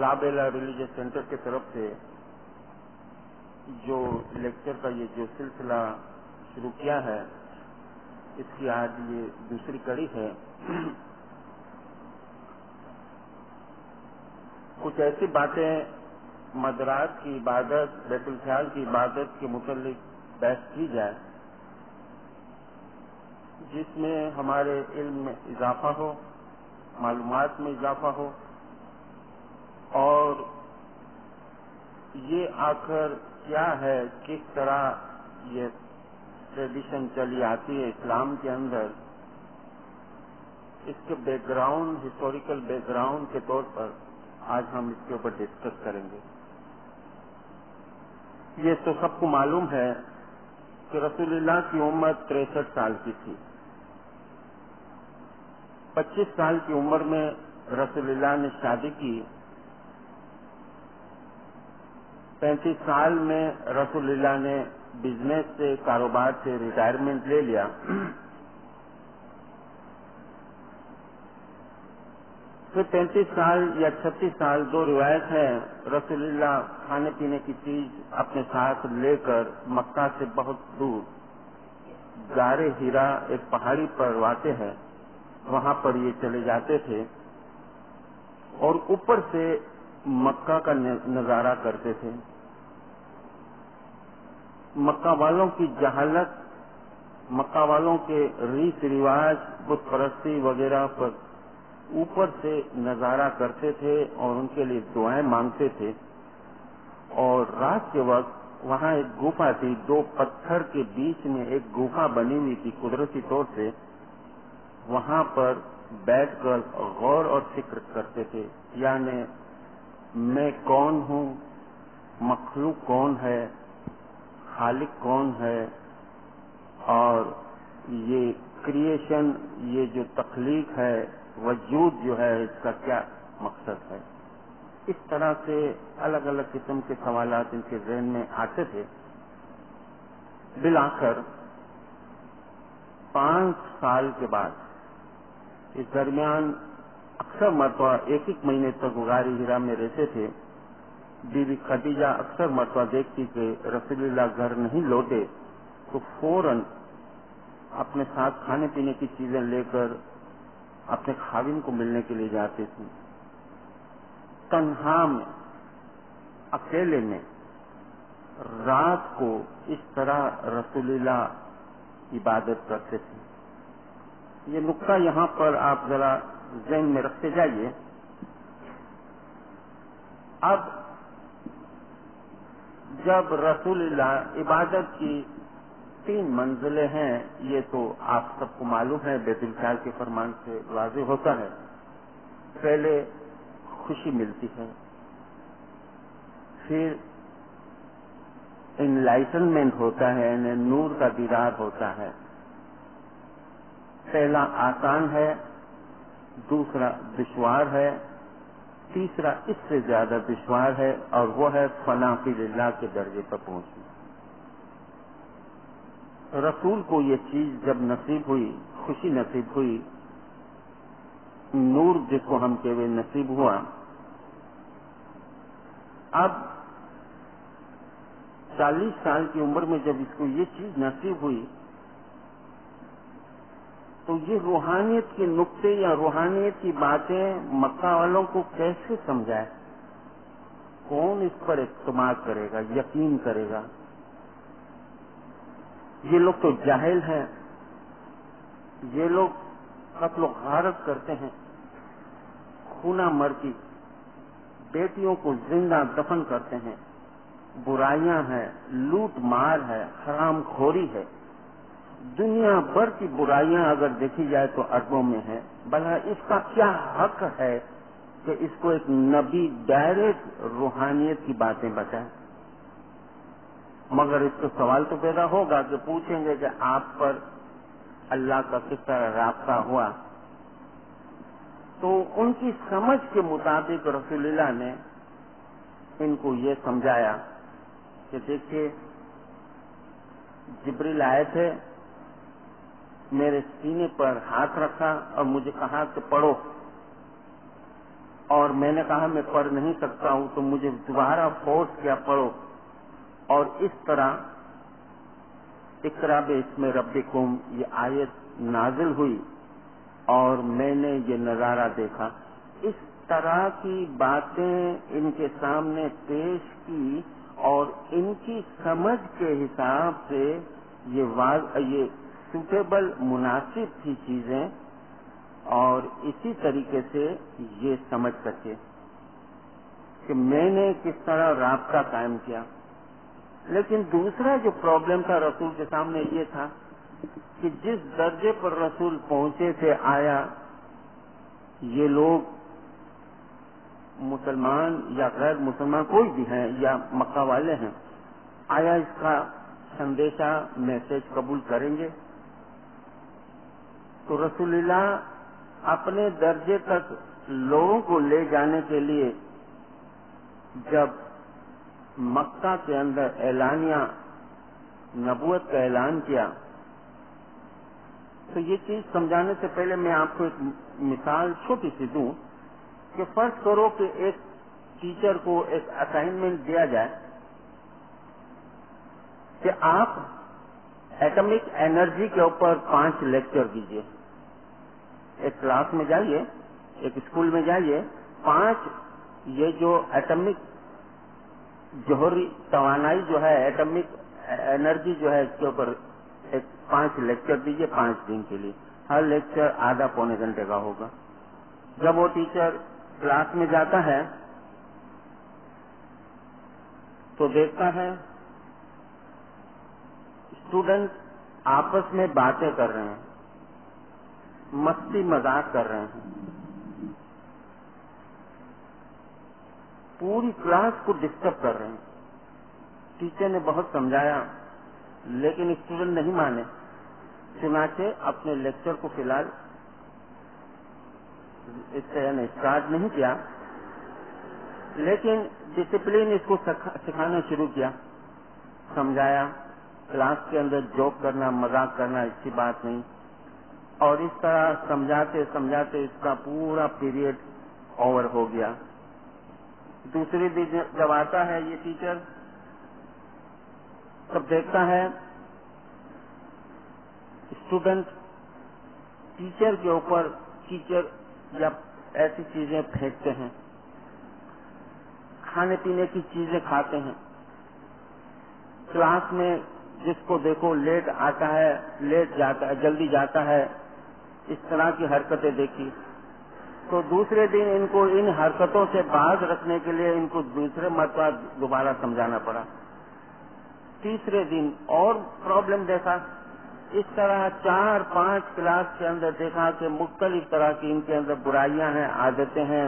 लाबेला religious centre की तरफ से जो लेक्चर का ये जो सिलसिला शुरू किया है, इसकी आज ये दूसरी कड़ी है। कुछ ऐसी बातें मदरात की इबादत, बैतुल ख्याल की इबादत के मुतालिक बहस की जाए, जिसमें हमारे इल्म में इजाफा हो, मालूमात में इजाफा हो, और ये आखिर क्या है, किस तरह ये ट्रेडिशन चली आती है इस्लाम के अंदर, इसके बैकग्राउंड, हिस्टोरिकल बैकग्राउंड के तौर पर आज हम इसके ऊपर डिस्कस करेंगे। ये तो सबको मालूम है कि रसूलुल्लाह की उम्र 63 साल की थी। 25 साल की उम्र में रसूलुल्लाह ने शादी की। 35 साल में रसूलुल्लाह ने बिजनेस से, कारोबार से रिटायरमेंट ले लिया। फिर 35 साल या 36 साल, दो रिवायत है, रसूलुल्लाह खाने पीने की चीज अपने साथ लेकर मक्का से बहुत दूर गारे हीरा एक पहाड़ी पर वाक़ है, वहां पर ये चले जाते थे और ऊपर से मक्का का नजारा करते थे। मक्का वालों की जहालत, मक्का वालों के रीत रिवाज, बुत परस्ती वगैरह पर ऊपर से नजारा करते थे और उनके लिए दुआएं मांगते थे। और रात के वक्त वहां एक गुफा थी, दो पत्थर के बीच में एक गुफा बनी हुई थी कुदरती तौर से, वहां पर बैठकर गौर और फिक्र करते थे, यानी मैं कौन हूं, मखलूक कौन है, खालिक कौन है, और ये क्रिएशन, ये जो तख्लीक है, वजूद जो है, इसका क्या मकसद है। इस तरह से अलग अलग किस्म के सवालात इनके ज़हन में आते थे। बिलाखिर 5 साल के बाद, इस दरमियान अक्सर मरतबा एक एक महीने तक वो गारे हीरा में रहते थे। बीबी खदीजा अक्सर मरतबा देखती कि रसूलुल्लाह घर नहीं लौटे तो फौरन अपने साथ खाने पीने की चीजें लेकर अपने खाविन को मिलने के लिए जाते थे। तन्हा में, अकेले में रात को इस तरह रसूलुल्लाह इबादत करते थे। ये नुक्ता यहाँ पर आप जरा ज़हन में रखते जाइए। अब जब रसूलुल्लाह इबादत की 3 मंजिलें हैं, ये तो आप सबको मालूम है, बैतुल ख्याल के फरमान से वाज़ेह होता है। पहले खुशी मिलती है, फिर इनलाइटनमेंट होता है, यानी नूर का दीदार होता है। पहला आसान है, दूसरा दुश्वार है, तीसरा इससे ज्यादा दुश्वार है, और वो है फना फिल्लाह के दर्जे पर पहुंचना। रसूल को ये चीज जब नसीब हुई, खुशी नसीब हुई, नूर जिसको हम कहते नसीब हुआ, अब 40 साल की उम्र में जब इसको ये चीज नसीब हुई, तो ये रूहानियत के नुक्ते या रूहानियत की बातें मक्का वालों को कैसे समझाए? कौन इस पर इत्मीनान करेगा, यकीन करेगा? ये लोग तो जाहिल हैं, ये लोग कत्ल गारत करते हैं, खूना मर्दी, बेटियों को जिंदा दफन करते हैं, बुराइयां हैं, लूट मार है, हरामखोरी है, दुनिया भर की बुराइयां अगर देखी जाए तो अरबों में है। भला इसका क्या हक है कि इसको एक नबी डायरेक्ट रूहानियत की बातें बताए? मगर इसको सवाल तो पैदा होगा कि पूछेंगे कि आप पर अल्लाह का किस तरह राब्ता हुआ। तो उनकी समझ के मुताबिक रसूलुल्लाह ने इनको ये समझाया कि देखिए, जिब्रील आए थे, मेरे सीने पर हाथ रखा और मुझे कहा कि पढ़ो। اور میں نے کہا میں پڑھ نہیں سکتا ہوں، تو مجھے دوبارہ فورس کیا پڑھو، اور اس طرح اقرا باسم ربکم یہ آیت نازل ہوئی اور میں نے یہ نظارہ دیکھا۔ اس طرح کی باتیں ان کے سامنے پیش کی اور ان کی سمجھ کے حساب سے یہ سوٹیبل مناسب تھی چیزیں، اور اسی طریقے سے یہ سمجھ سکے کہ میں نے کس طرح رابطہ قائم کیا۔ لیکن دوسرا جو پرابلم تھا رسول کے سامنے یہ تھا کہ جس درجے پر رسول پہنچے تھے، آیا یہ لوگ مسلمان یا غیر مسلمان کوئی بھی ہیں یا مکہ والے ہیں، آیا اس کا سندیشہ میسج قبول کریں گے؟ تو رسول اللہ اپنے درجے تک لوگوں کو لے جانے کے لیے جب مکہ کے اندر اعلانیہ نبوت کا اعلان کیا، تو یہ چیز سمجھانے سے پہلے میں آپ کو ایک مثال چھوٹی سی دوں کہ فرض کرو کہ ایک ٹیچر کو ایک اسائنمنٹ دیا جائے کہ آپ ایٹمک انرجی کے اوپر 5 لیکچر دیجیے۔ ایک کلاس میں جائیے، ایک اسکول میں جائیے، 5 یہ جو ایٹمک جوہری توانائی جو ہے، ایٹمک انرجی جو ہے، اس کے اوپر 5 لیکچر دیجیے 5 دن کے لیے۔ ہر لیکچر آدھا پونے گھنٹے کا ہوگا۔ جب وہ ٹیچر کلاس میں جاتا ہے تو دیکھتا ہے اسٹوڈنٹ آپس میں باتیں کر رہے ہیں، مستی مذاق کر رہے ہیں، پوری کلاس کو ڈسٹرب کر رہے ہیں۔ ٹیچر نے بہت سمجھایا لیکن اسٹوڈنٹ نہیں مانے، چنانچہ اپنے لیکچر کو فی الحال اسٹارٹ نہیں کیا، لیکن ڈسپلن اس کو سکھانا شروع کیا، سمجھایا کلاس کے اندر جوک کرنا، مذاق کرنا اچھی بات نہیں، اور اس طرح سمجھاتے سمجھاتے اس کا پورا پیریڈ اوور ہو گیا۔ دوسری دن جب آتا ہے یہ ٹیچر، تب دیکھتا ہے اسٹوڈنٹ ٹیچر کے اوپر کیچڑ یا ایسی چیزیں پھینکتے ہیں، کھانے پینے کی چیزیں کھاتے ہیں، کلاس میں جس کو دیکھو لیٹ آتا ہے، لیٹ جاتا ہے، جلدی جاتا ہے، اس طرح کی حرکتیں دیکھی۔ تو دوسرے دن ان کو ان حرکتوں سے باز رکھنے کے لیے ان کو دوسرے مرتبہ دوبارہ سمجھانا پڑا۔ تیسرے دن اور پرابلم دیکھا، اس طرح 4-5 کلاس کے اندر دیکھا کہ مختلف طرح کی ان کے اندر برائیاں ہیں، عادتیں ہیں،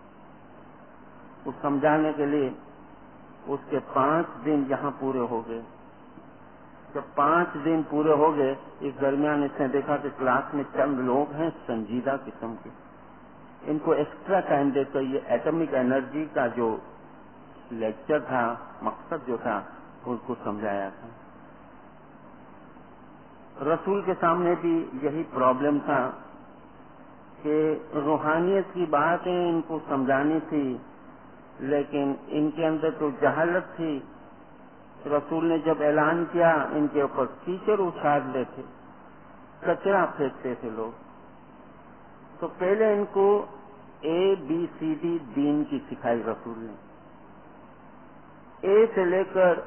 اس سمجھانے کے لیے اس کے 5 دن یہاں پورے ہو گئے۔ جب 5 دن پورے ہو گئے، اس درمیان اس نے دیکھا کہ کلاس میں چند لوگ ہیں سنجیدہ قسم کے، ان کو ایکسٹرا ٹائم دے کر یہ ایٹمک انرجی کا جو لیکچر تھا، مقصد جو تھا، اس کو سمجھایا تھا۔ رسول کے سامنے بھی یہی پرابلم تھا کہ روحانیت کی باتیں ان کو سمجھانی تھی، لیکن ان کے اندر تو جہالت تھی۔ رسول نے جب اعلان کیا، ان کے اوپر کیچڑ اچھالتے تھے، کچرا پھینکتے تھے لوگ۔ تو پہلے ان کو ABCD دین کی سکھائی رسول نے، A سے لے کر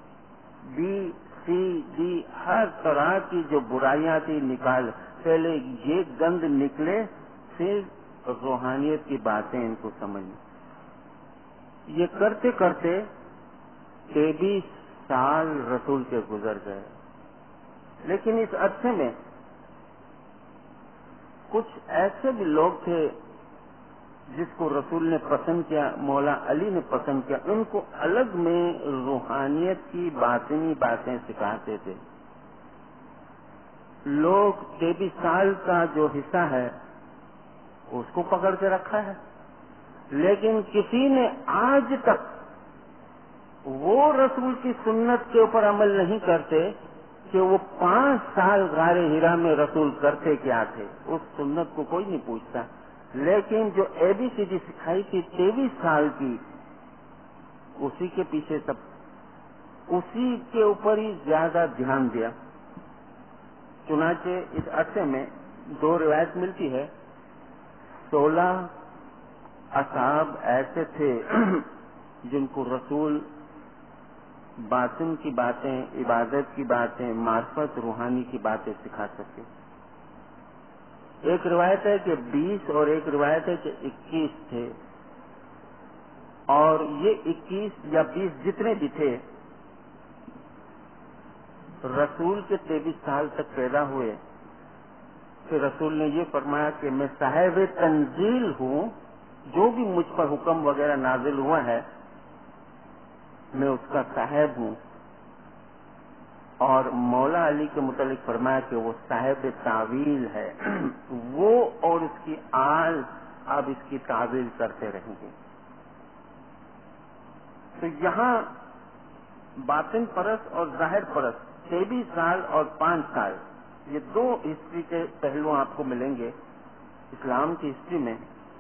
BCD ہر طرح کی جو برائیاں تھی نکال، پہلے یہ گند نکلے، پھر روحانیت کی باتیں ان کو سمجھ۔ یہ کرتے کرتے 23 سال رسول کے گزر گئے، لیکن اس عرصے میں کچھ ایسے بھی لوگ تھے جس کو رسول نے پسند کیا، مولا علی نے پسند کیا، ان کو الگ میں روحانیت کی باطنی باتیں سکھاتے تھے۔ لوگ 23 سال کا جو حصہ ہے اس کو پکڑ کے رکھا ہے، لیکن کسی نے آج تک وہ رسول کی سنت کے اوپر عمل نہیں کرتے کہ وہ 5 سال غار ہرا میں رسول کرتے کیا تھے، اس سنت کو کوئی نہیں پوچھتا۔ لیکن جو ABCD سکھائی تھی 23 سال کی، اسی کے پیچھے اسی کے اوپر ہی زیادہ دھیان دیا۔ چنانچہ اس عرصے میں 2 روایت ملتی ہے، 16 اصحاب ایسے تھے جن کو رسول باطن کی باتیں، عبادت کی باتیں، معرفت روحانی کی باتیں سکھا سکے۔ ایک روایت ہے کہ 20 اور ایک روایت ہے کہ 21 تھے، اور یہ 21 یا 20 جتنے بھی تھے رسول کے 23 سال تک پیدا ہوئے۔ پھر رسول نے یہ فرمایا کہ میں صاحب تنزیل ہوں، جو بھی مجھ پر حکم وغیرہ نازل ہوا ہے میں اس کا صاحب ہوں، اور مولا علی کے متعلق فرمایا کہ وہ صاحب تعویل ہے، وہ اور اس کی آل اب اس کی تعویل کرتے رہیں گے۔ تو یہاں باطن پرست اور ظاہر پرست 23 سال اور 5 سال، یہ 2 ہسٹری کے پہلو آپ کو ملیں گے اسلام کی ہسٹری میں۔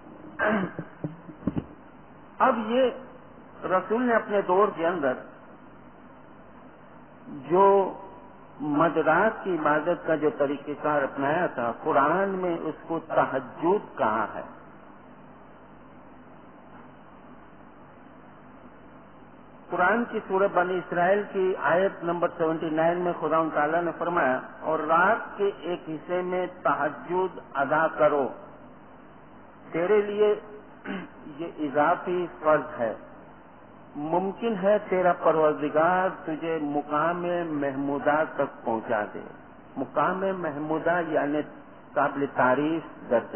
اب یہ رسول نے اپنے دور کے اندر جو مدرات کی عبادت کا جو طریقہ کار اپنایا تھا، قرآن میں اس کو تہجد کہا ہے۔ قرآن کی سورہ بنی اسرائیل کی آیت نمبر 79 میں خدا تعالیٰ نے فرمایا، اور رات کے ایک حصے میں تہجد ادا کرو، تیرے لیے یہ اضافی فرض ہے، ممکن ہے تیرا پروردگار تجھے مقام محمودہ تک پہنچا دے۔ مقام محمودہ یعنی قابل تعریف درجہ۔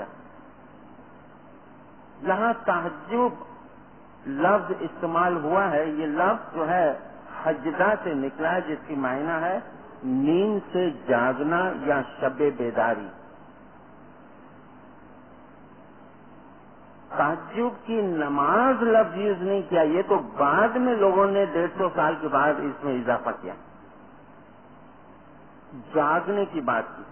یہاں تہجد لفظ استعمال ہوا ہے، یہ لفظ جو ہے حجدہ سے نکلا ہے، جس کی معنی ہے نیند سے جاگنا یا شب بیداری۔ تہجد کی نماز لفظ یوز نہیں کیا، یہ تو بعد میں لوگوں نے 150 سال کے بعد اس میں اضافہ کیا، جاگنے کی بات کی۔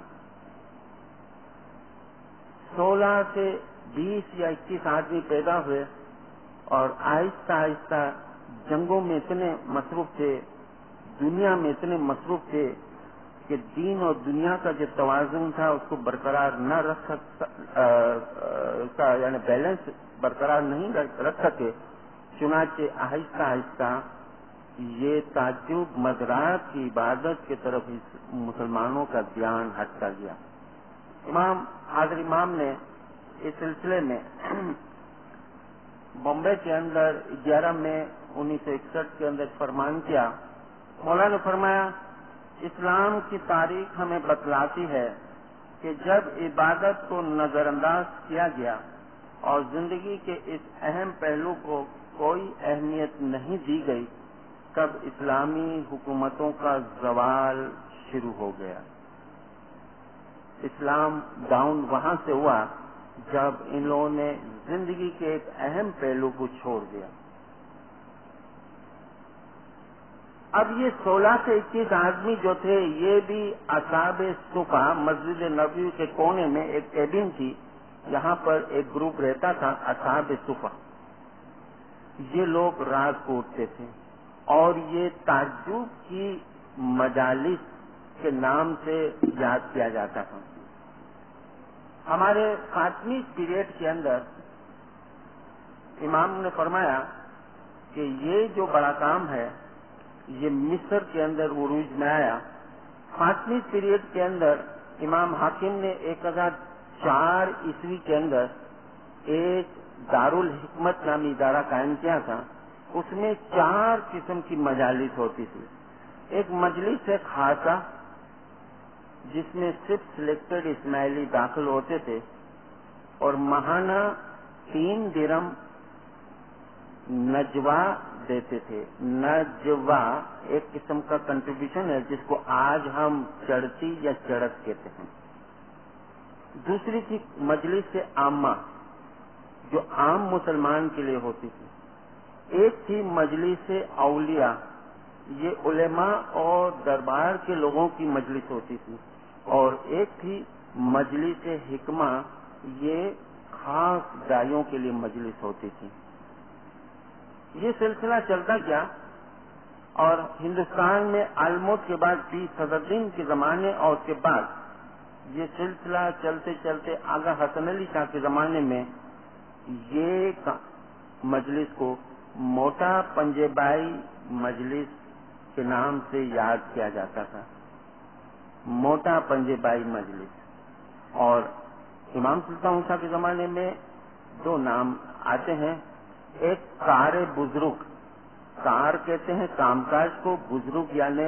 16 سے 20 یا 21 آدمی پیدا ہوئے اور آہستہ آہستہ جنگوں میں اتنے مصروف تھے، دنیا میں اتنے مصروف تھے کہ دین اور دنیا کا جو توازن تھا اس کو برقرار نہ رکھ سکتا، یعنی بیلنس برقرار نہیں رکھ سکے۔ چنانچہ آہستہ آہستہ یہ تہجد مدرات کی عبادت کی طرف مسلمانوں کا دھیان ہٹتا گیا۔ حاضر امام نے اس سلسلے میں بمبے کے اندر 11 مئی 1961 کے اندر فرمان کیا۔ مولا نے فرمایا، اسلام کی تاریخ ہمیں بتلاتی ہے کہ جب عبادت کو نظر انداز کیا گیا اور زندگی کے اس اہم پہلو کو کوئی اہمیت نہیں دی گئی، تب اسلامی حکومتوں کا زوال شروع ہو گیا۔ اسلام ڈاؤن وہاں سے ہوا جب ان لوگوں نے زندگی کے ایک اہم پہلو کو چھوڑ دیا۔ اب یہ 16 سے 21 آدمی جو تھے، یہ بھی اصحاب صفا، مسجد نبوی کے کونے میں ایک کیبن تھی، یہاں پر ایک گروپ رہتا تھا اصحاب صفا۔ یہ لوگ رات کو اٹھتے تھے اور یہ تہجد کی مجالس کے نام سے یاد کیا جاتا تھا۔ ہمارے فاطمی پیریڈ کے اندر امام نے فرمایا کہ یہ جو بڑا کام ہے یہ مصر کے اندر عروج میں آیا۔ فاطمی پیریڈ کے اندر امام حاکم نے 1004 عیسوی کے اندر ایک دارالحکمت نامی ادارہ قائم کیا تھا۔ اس میں 4 قسم کی مجالس ہوتی تھی۔ ایک مجلس خاصہ جس میں صرف سلیکٹڈ اسماعیلی داخل ہوتے تھے، اور ماہانہ 3 درم نجوہ دیتے تھے۔ نجوہ ایک قسم کا کنٹریبیوشن ہے جس کو آج ہم چڑھتی یا چڑھت کہتے ہیں۔ دوسری تھی مجلس عامہ جو عام مسلمان کے لیے ہوتی تھی۔ ایک تھی مجلس اولیاء، یہ علماء اور دربار کے لوگوں کی مجلس ہوتی تھی، اور ایک تھی مجلس حکمہ، یہ खास दाइयों के लिए मजलिस होती थी। ये सिलसिला चलता गया और हिंदुस्तान में आलमोट के बाद पीर सदरुद्दीन के जमाने और उसके बाद ये सिलसिला चलते चलते आगा हसन अली शाह के जमाने में ये मजलिस को मोटा पंजेबाई मजलिस के नाम से याद किया जाता था। मोटा पंजेबाई मजलिस। और इमाम सुल्तान शाह के जमाने में दो नाम आते हैं। एक कार बुजुर्ग, कार कहते हैं कामकाज को, बुजुर्ग यानी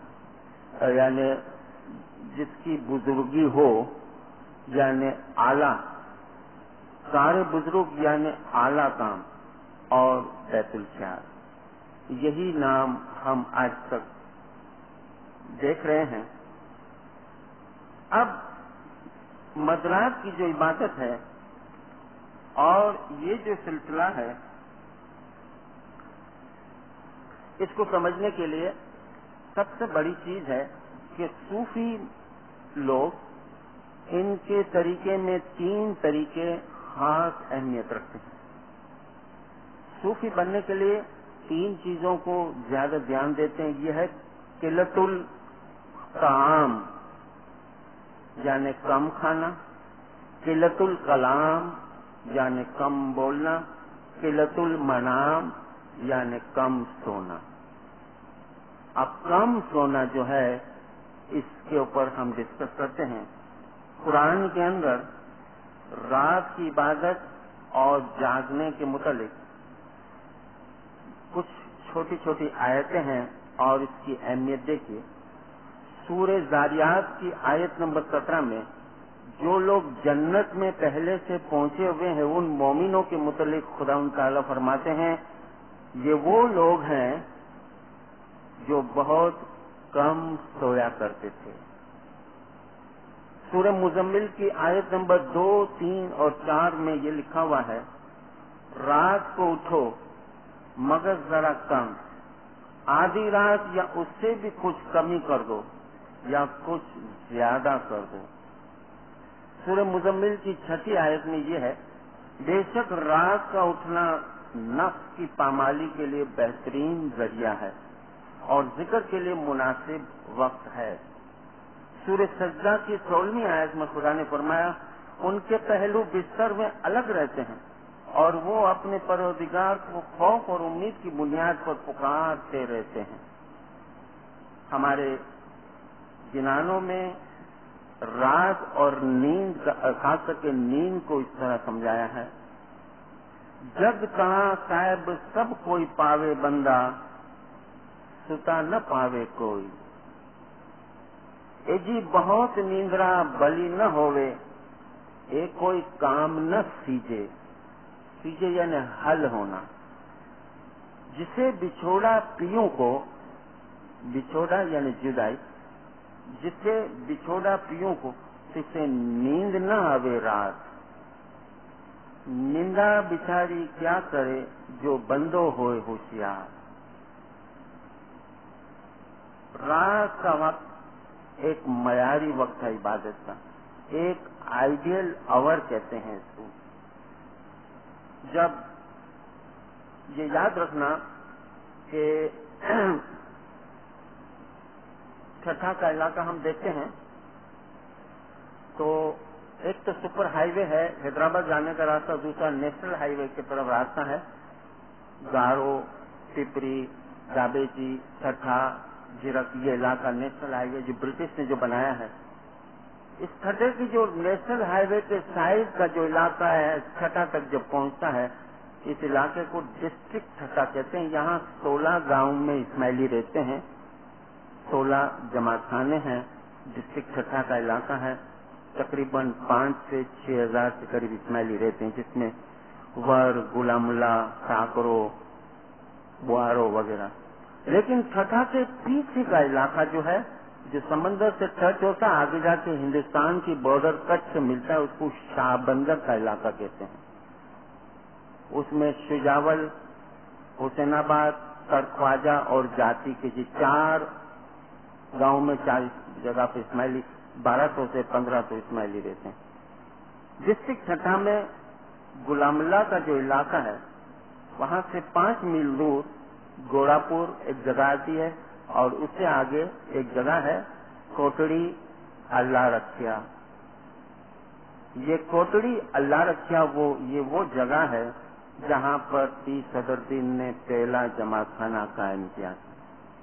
जिसकी बुजुर्गी हो, यानी आला, कार बुजुर्ग यानी आला काम, और बैतुल ख्याल, यही नाम हम आज तक देख रहे हैं। अब मदरात की जो इबादत है और ये जो सिलसिला है, इसको समझने के लिए सबसे बड़ी चीज है कि सूफी लोग इनके तरीके में 3 तरीके खास अहमियत रखते हैं। सूफी बनने के लिए 3 चीजों को ज्यादा ध्यान देते हैं। यह है किल्लतुल ताम यानी कम खाना, किल्लतुल कलाम यानी कम बोलना, किल्लतुल मनाम यानी कम सोना। अब कम सोना जो है, इसके ऊपर हम डिस्कस करते हैं। कुरान के अंदर रात की इबादत और जागने के मुतालिक कुछ छोटी छोटी आयतें हैं और इसकी अहमियत देखिए। सूरह ज़ारियात की आयत नंबर 17 में जो लोग जन्नत में पहले से पहुंचे हुए हैं, उन मोमिनों के मुतालिक खुदा ताला फरमाते हैं, ये वो लोग हैं जो बहुत कम सोया करते थे। सूरह मुजम्मिल की आयत नंबर 2, 3 और 4 में ये लिखा हुआ है, रात को उठो मगर जरा कम, आधी रात या उससे भी कुछ कमी कर दो या कुछ ज्यादा कर दो। सूरह मुजम्मिल की 6ठी आयत में ये है, बेशक रात का उठना नफ्स की पामाली के लिए बेहतरीन जरिया है और जिक्र के लिए मुनासिब वक्त है। सूरह सजदा की 16वीं आयत में खुदा ने फरमाया, उनके पहलू बिस्तर में अलग रहते हैं और वो अपने परवरदिगार को खौफ और उम्मीद की बुनियाद पर पुकारते रहते हैं। हमारे जिनानों में रात और नींद का, खास करके नींद को इस तरह समझाया है, जग कहाँ साहिब सब कोई पावे बंदा, सुता न पावे कोई। ए जी बहुत नींदरा बली न होवे, एक कोई काम न सीजे। सीजे यानी हल होना। जिसे बिछोड़ा पियों को, बिछोड़ा यानी जुदाई, जिसे बिछोड़ा पियों को, जिसे नींद न आवे रात। निंदा बिचारी क्या करे जो बंदो होए होशियार। रात का वक्त एक मयारी वक्त है इबादत का, एक आइडियल आवर कहते हैं इसको। जब ये याद रखना कि छठा का इलाका हम देखते हैं तो एक तो सुपर हाईवे है, हैदराबाद जाने का रास्ता, दूसरा नेशनल हाईवे की तरफ रास्ता है। गारो, पिपरी, दाबेची, छठा, जिरक, ये इलाका नेशनल हाईवे जो ब्रिटिश ने जो बनाया है। इस छठे की जो नेशनल हाईवे के साइड का जो इलाका है, छठा तक जब पहुंचता है, इस इलाके को डिस्ट्रिक्ट छठा कहते हैं। यहाँ 16 गांव में इस्माइली रहते हैं, 16 जमात खाने हैं। डिस्ट्रिक्ट छठा का इलाका है। तकरीबन 5 से 6 हजार के करीब इस्माइली रहते हैं, जिसमें वर, गुलामुल्ला, साकरो, बुआरो वगैरह। लेकिन छठा के पीछे का इलाका जो है, जो समंदर से टच होता है, आगे जाके हिंदुस्तान की बॉर्डर कच्छ से मिलता है, उसको शाहबंदर का इलाका कहते हैं। उसमें शुजावल, हुसैनाबाद, सरख्वाजा और जाति के जी 4 गांव में 4 जगह पे इस्माइली, 1200 से 1500 इस्माइली रहते हैं। डिस्ट्रिक्ट छठा में गुलामल्ला का जो इलाका है वहां से 5 मील दूर गोरापुर एक जगह आती है और उससे आगे एक जगह है कोटड़ी अल्लाह रखिया। ये कोटड़ी अल्लाह रखिया वो जगह है जहां पर पीर सदरुद्दीन ने पहला जमाखाना कायम किया था।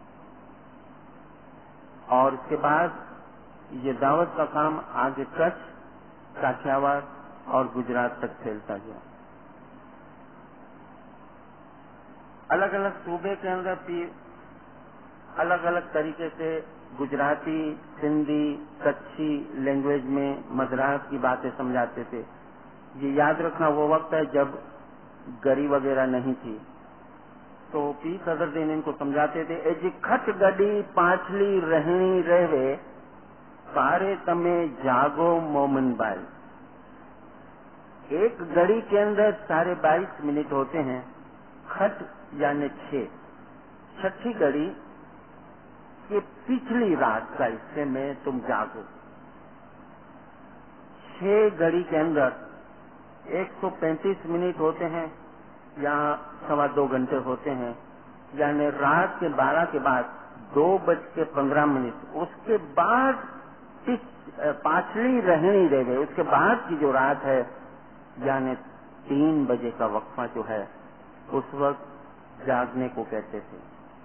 और इसके बाद ये दावत का काम आगे कच्छ, काठियावाड़ और गुजरात तक फैलता गया। अलग अलग सूबे के अंदर पीर अलग अलग तरीके से गुजराती, सिंधी, कच्छी लैंग्वेज में मद्रास की बातें समझाते थे। ये याद रखना वो वक्त है जब गरी वगैरह नहीं थी, तो पीर सदरुद्दीन इनको समझाते थे। एजी खट गडी पाछली रहनी रहवे सारे तमे जागो मोमन बाई। एक घड़ी के अंदर 22.5 मिनट होते हैं। खट यानी 6, छठी घड़ी के पिछली रात का हिस्से में तुम जागो। 6 घड़ी के अंदर 135 मिनट होते हैं या 2.25 घंटे होते हैं, यानी रात के 12 के बाद 2:15, उसके बाद पाछली रहनी रहे, उसके बाद की जो रात है यानी 3 बजे का वक्फा जो है उस वक्त जागने को कहते थे।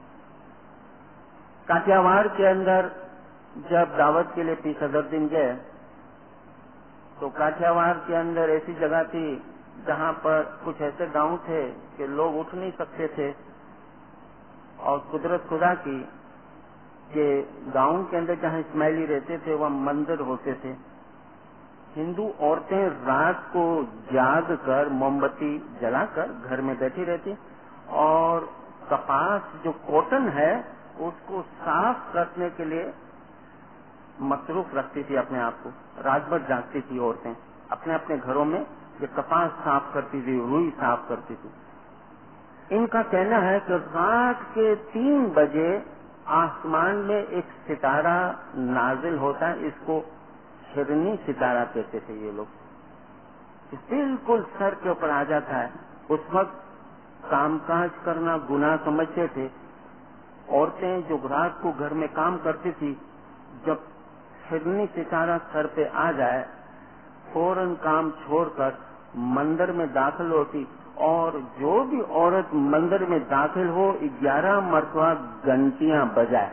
काठियावाड़ के अंदर जब दावत के लिए पीर सदरुद्दीन गए तो काठियावाड़ के अंदर ऐसी जगह थी जहां पर कुछ ऐसे गांव थे कि लोग उठ नहीं सकते थे, और कुदरत खुदा की कि गांव के अंदर जहां इस्माइली रहते थे वहां मंदिर होते थे। हिंदू औरतें रात को जाग कर मोमबत्ती जलाकर घर में बैठी रहती और कपास जो कॉटन है उसको साफ करने के लिए मसरूफ रखती थी अपने आप को। रात भर जागती थी औरतें, अपने अपने घरों में ये कपास साफ करती थी, रुई साफ करती थी। इनका कहना है कि रात के 3 बजे आसमान में एक सितारा नाजिल होता है, इसको हिरनी सितारा कहते थे ये लोग। बिल्कुल सर के ऊपर आ जाता है। उस वक्त कामकाज करना गुनाह समझते थे। औरतें जो रात को घर में काम करती थी, जब हिरनी सितारा सर पे आ जाए फौरन काम छोड़कर मंदिर में दाखिल होती, और जो भी औरत मंदिर में दाखिल हो 11 मरतबा घंटियां बजाए।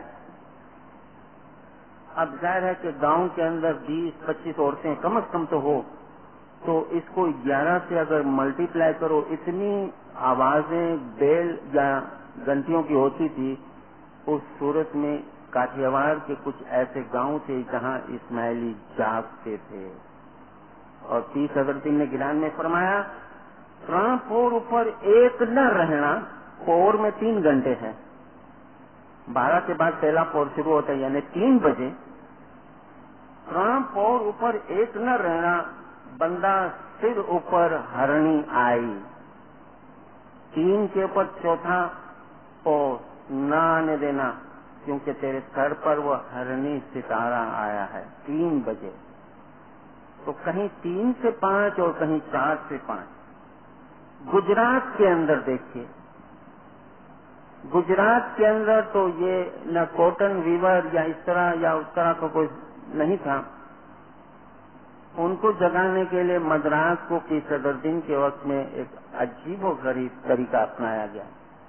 अब जाहिर है कि गांव के अंदर 20-25 औरतें कम से कम तो हो, तो इसको 11 से अगर मल्टीप्लाई करो, इतनी आवाजें बेल या घंटियों की होती थी। उस सूरत में काठियावाड़ के कुछ ऐसे गांव थे जहां इस्माइली जागते थे। और पीर सदरुद्दीन ने गिलान में फरमाया, पोर ऊपर एक न रहना, पोर में 3 घंटे हैं। 12 के बाद पहला पोर शुरू होता है यानी 3 बजे। पोर ऊपर एक न रहना, बंदा सिर ऊपर हरणी आई। 3 के ऊपर चौथा पोर न आने देना, क्योंकि तेरे सर पर वो हरणी सितारा आया है 3 बजे। तो कहीं 3 से 5 और कहीं 4 से 5। गुजरात के अंदर देखिए, गुजरात के अंदर तो ये न कॉटन वीवर या इस तरह या उस तरह का कोई नहीं था। उनको जगाने के लिए मद्रास को पीर सदरुद्दीन के वक्त में एक अजीबोगरीब तरीका अपनाया गया।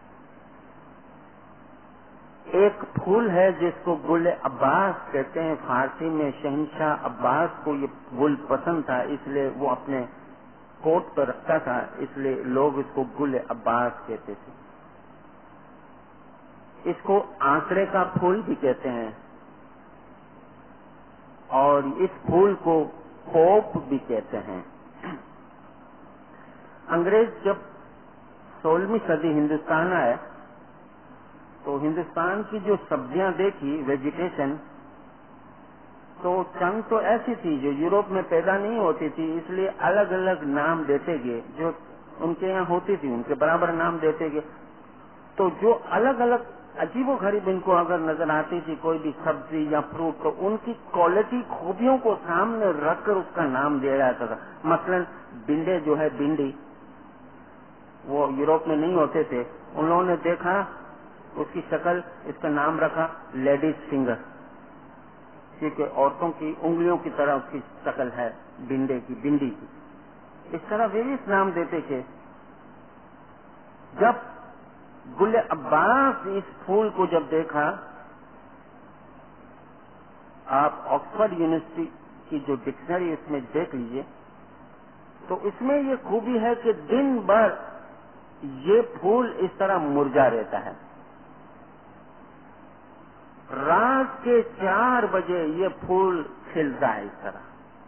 एक फूल है जिसको गुल अब्बास कहते हैं, फारसी में शहंशाह अब्बास को ये फूल पसंद था, इसलिए वो अपने कोट पर रखता था, इसलिए लोग इसको गुल अब्बास कहते थे। इसको आंकड़े का फूल भी कहते हैं और इस फूल को पोप भी कहते हैं। अंग्रेज जब 16वीं सदी हिंदुस्तान आए तो हिंदुस्तान की जो सब्जियां देखी, वेजिटेशन, तो चंद तो ऐसी थी जो यूरोप में पैदा नहीं होती थी, इसलिए अलग अलग नाम देते गए। जो उनके यहाँ होती थी उनके बराबर नाम देते गए। तो जो अलग अलग अजीबो गरीब इनको अगर नजर आती थी कोई भी सब्जी या फ्रूट, तो उनकी क्वालिटी खूबियों को सामने रखकर उसका नाम दिया जाता था। मसलन भिंडे जो है, भिंडी, वो यूरोप में नहीं होते थे, उन लोगों ने देखा उसकी शक्ल, इसका नाम रखा लेडीज फिंगर, क्योंकि औरतों की उंगलियों की तरह उसकी शक्ल है भिंडे की, भिंडी की। इस तरह वे इस नाम देते थे। जब गुल अब्बास इस फूल को जब देखा, आप ऑक्सफोर्ड यूनिवर्सिटी की जो डिक्शनरी उसमें देख लीजिए, तो इसमें ये खूबी है कि दिन भर ये फूल इस तरह मुरझा रहता है। रात के 4 बजे ये फूल खिलता है इस तरह,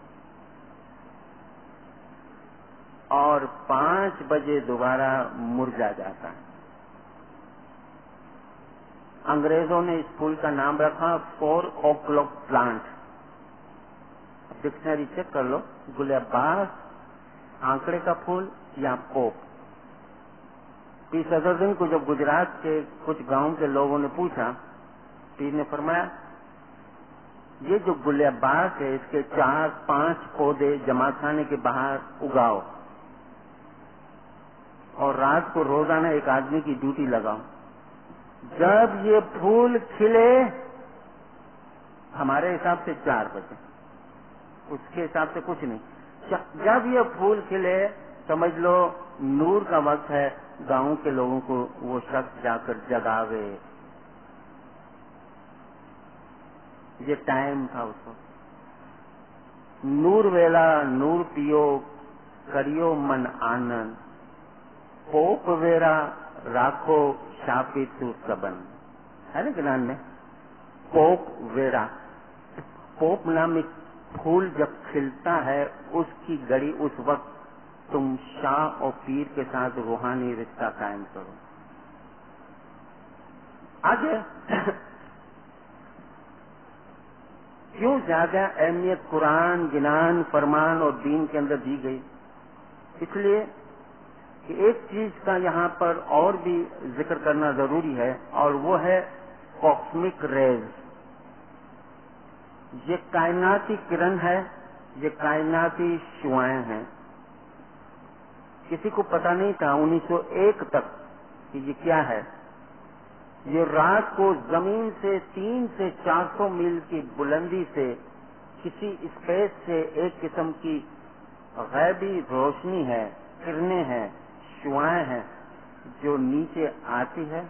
और 5 बजे दोबारा मुरझा जाता है। अंग्रेजों ने इस फूल का नाम रखा 4 o'clock प्लांट। डिक्शनरी चेक कर लो, गुल अब्बास, आंकड़े का फूल या पोप। पीर सदरुद्दीन को जब गुजरात के कुछ गांव के लोगों ने पूछा, पीर ने फरमाया ये जो गुल अब्बास है, इसके 4-5 पौधे जमाखाने के बाहर उगाओ और रात को रोजाना एक आदमी की ड्यूटी लगाओ। जब ये फूल खिले, हमारे हिसाब से 4 बजे, उसके हिसाब से कुछ नहीं, जब ये फूल खिले समझ लो नूर का वक्त है, गांव के लोगों को वो शख्स जाकर जगावे। ये टाइम था उसको। नूर वेला नूर पियो करियो मन आनंद, पोप वेरा राखो शापी तू सबन, है ना ज्ञान में। पोप वेरा, पोप नामिक फूल जब खिलता है उसकी घड़ी, उस वक्त तुम शाह और पीर के साथ रूहानी रिश्ता कायम करो। आगे क्यों ज्यादा अहमियत कुरान, गिनान, फरमान और दीन के अंदर दी गई? इसलिए कि एक चीज का यहाँ पर और भी जिक्र करना जरूरी है, और वो है कॉस्मिक रेज। ये कायनाती किरण है, ये कायनाती शुआएं हैं। किसी को पता नहीं था 1901 तक कि ये क्या है। ये रात को जमीन से 300 से 400 मील की बुलंदी से किसी स्पेस से एक किस्म की गैबी रोशनी है, किरणें हैं, शुआएं हैं, जो नीचे आती है।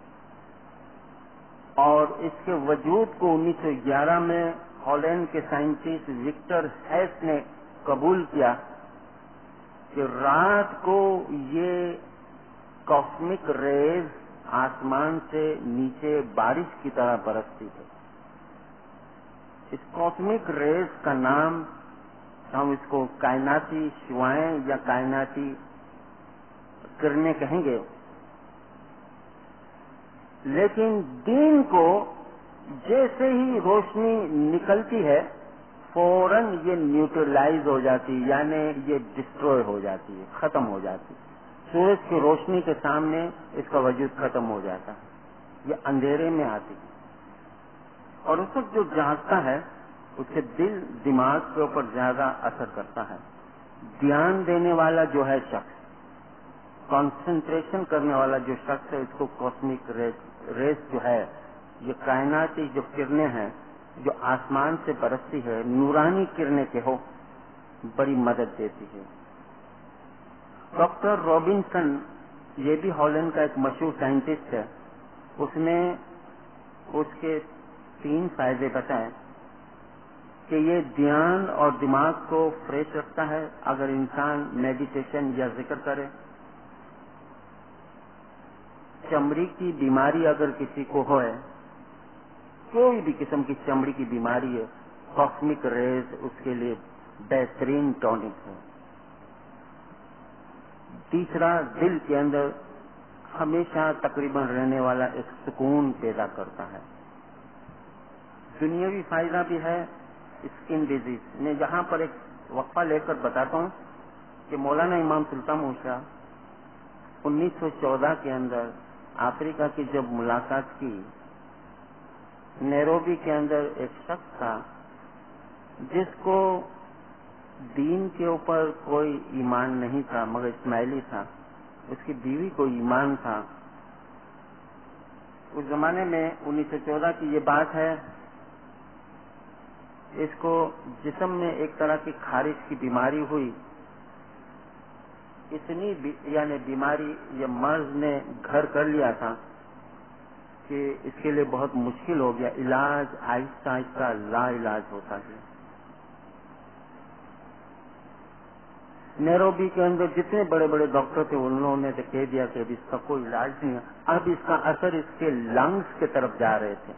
और इसके वजूद को 1911 में हॉलैंड के साइंटिस्ट विक्टर हेस ने कबूल किया कि रात को ये कॉस्मिक रेज आसमान से नीचे बारिश की तरह बरसती है। इस कॉस्मिक रेज का नाम हम इसको कायनाती शुआएं या कायनाती किरणें कहेंगे। लेकिन दीन को जैसे ही रोशनी निकलती है फौरन ये न्यूट्रलाइज हो जाती है, यानी ये डिस्ट्रॉय हो जाती है, खत्म हो जाती है। सूरज की रोशनी के सामने इसका वजूद खत्म हो जाता है, ये अंधेरे में आती है। और उस वक्त जो जागता है उसके दिल दिमाग के ऊपर ज्यादा असर करता है। ध्यान देने वाला जो है शख्स, कंसंट्रेशन करने वाला जो शख्स है, इसको कॉस्मिक रेस जो है, ये कायनाती जो किरणें हैं जो आसमान से बरसती है, नूरानी किरणें के हो, बड़ी मदद देती है। डॉक्टर रॉबिन्सन, ये भी हॉलैंड का एक मशहूर साइंटिस्ट है, उसने उसके 3 फायदे बताए कि ये ध्यान और दिमाग को फ्रेश रखता है अगर इंसान मेडिटेशन या जिक्र करे। चमड़ी की बीमारी अगर किसी को हो, कोई भी किस्म की चमड़ी की बीमारी है, कॉस्मिक रेज उसके लिए बेहतरीन टॉनिक है। तीसरा, दिल के अंदर हमेशा तकरीबन रहने वाला एक सुकून पैदा करता है। दुनियावी फायदा भी है स्किन डिजीज। मैं जहां पर एक वक्फा लेकर बताता हूं कि मौलाना इमाम सुल्तान मूसा 1914 के अंदर अफ्रीका की जब मुलाकात की, नैरोबी के अंदर एक शख्स था जिसको दीन के ऊपर कोई ईमान नहीं था, मगर इस्माइली था। उसकी बीवी को ईमान था। उस जमाने में 1914 की ये बात है। इसको जिस्म में एक तरह की खारिश की बीमारी हुई। इतनी यानी बीमारी या मर्ज ने घर कर लिया था कि इसके लिए बहुत मुश्किल हो गया। इलाज आहिस्ता आहिस्ता ला इलाज होता गया। नैरोबी के अंदर जितने बड़े बड़े डॉक्टर थे उन्होंने तो कह दिया कि अब इसका कोई इलाज नहीं है। अब इसका असर इसके लंग्स की तरफ जा रहे थे।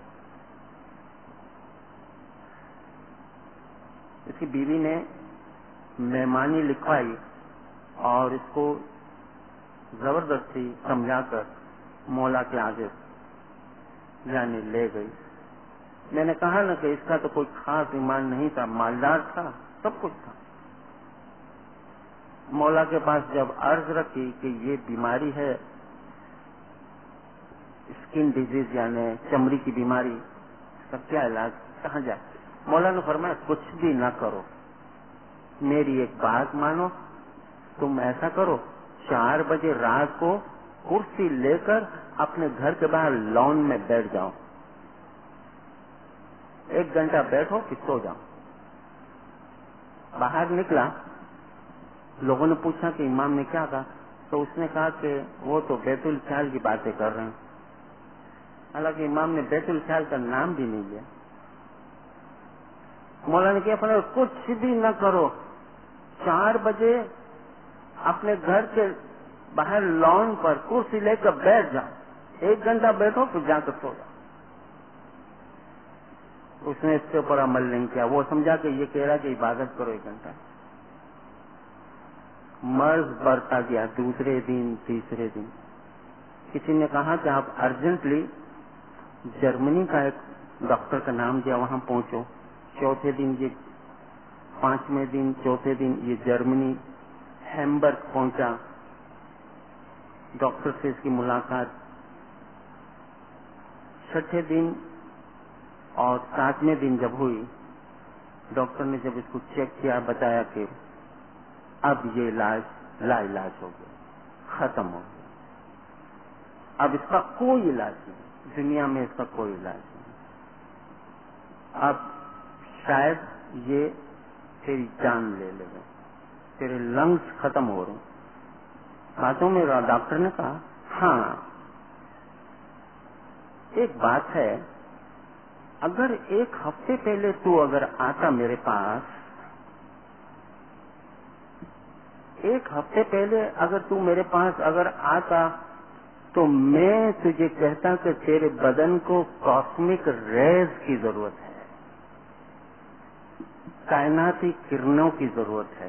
इसकी बीवी ने मेहमानी लिखवाई और इसको जबरदस्ती समझाकर मौला के आगे जाने ले गई। मैंने कहा ना कि इसका तो कोई खास ईमान नहीं था, मालदार था, सब कुछ था। मौला के पास जब अर्ज रखी कि ये बीमारी है स्किन डिजीज यानी चमड़ी की बीमारी, इसका क्या इलाज, कहाँ जाए? मौला ने फरमाया कुछ भी ना करो, मेरी एक बात मानो। तुम ऐसा करो, 4 बजे रात को कुर्सी लेकर अपने घर के बाहर लॉन में बैठ जाओ। 1 घंटा बैठो फिर सो जाओ। बाहर निकला, लोगों ने पूछा कि इमाम ने क्या कहा, तो उसने कहा कि वो तो बैतुल ख्याल की बातें कर रहे हैं। हालांकि इमाम ने बैतुल ख्याल का नाम भी नहीं लिया। मौला ने क्या फरमाया, कुछ भी न करो, 4 बजे अपने घर के बाहर लॉन पर कुर्सी लेकर बैठ जाओ, 1 घंटा बैठो फिर जाकर सो जाओ। उसने इसके ऊपर अमल नहीं किया। वो समझा कि ये कह रहा कि इबादत करो 1 घंटा। मर्ज बढ़ता गया। दूसरे दिन, तीसरे दिन किसी ने कहा कि आप अर्जेंटली जर्मनी का एक डॉक्टर का नाम दिया, वहां पहुंचो। चौथे दिन ये, 5वें दिन, चौथे दिन ये जर्मनी हैम्बर्ग पहुंचा। डॉक्टर से इसकी मुलाकात 6ठे दिन और 7वें दिन जब हुई, डॉक्टर ने जब इसको चेक किया, बताया कि अब ये इलाज लाइलाज हो गया, खत्म हो गया। अब इसका कोई इलाज नहीं, दुनिया में इसका कोई इलाज नहीं। अब शायद ये तेरी जान ले लेगा, तेरे लंग्स खत्म हो रहे। बातों में डॉक्टर ने कहा, हाँ एक बात है, अगर 1 हफ्ते पहले तू अगर आता मेरे पास, 1 हफ्ते पहले अगर तू मेरे पास अगर आता तो मैं तुझे कहता कि तेरे बदन को कॉस्मिक रेज की जरूरत है, कायनाती किरणों की जरूरत है।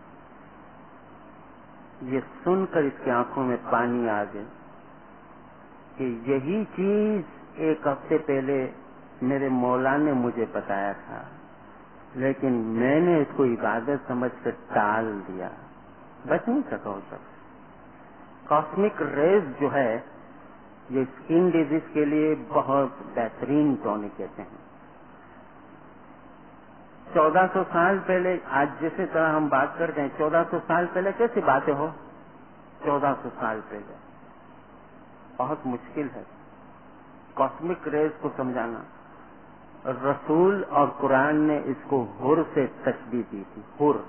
ये सुनकर इसकी आंखों में पानी आ गया कि यही चीज 1 हफ्ते पहले मेरे मौला ने मुझे बताया था, लेकिन मैंने इसको इबादत समझकर टाल दिया, बच नहीं सका उस वक्त। कॉस्मिक रेज जो है ये स्किन डिजीज के लिए बहुत बेहतरीन टॉनिक कहते हैं। 1400 साल पहले, आज जैसे तरह हम बात करते हैं, 1400 साल पहले कैसी बातें हो? 1400 साल पहले बहुत मुश्किल है कॉस्मिक रेज को समझाना। रसूल और कुरान ने इसको हुर से तशबीह दी थी। हुर,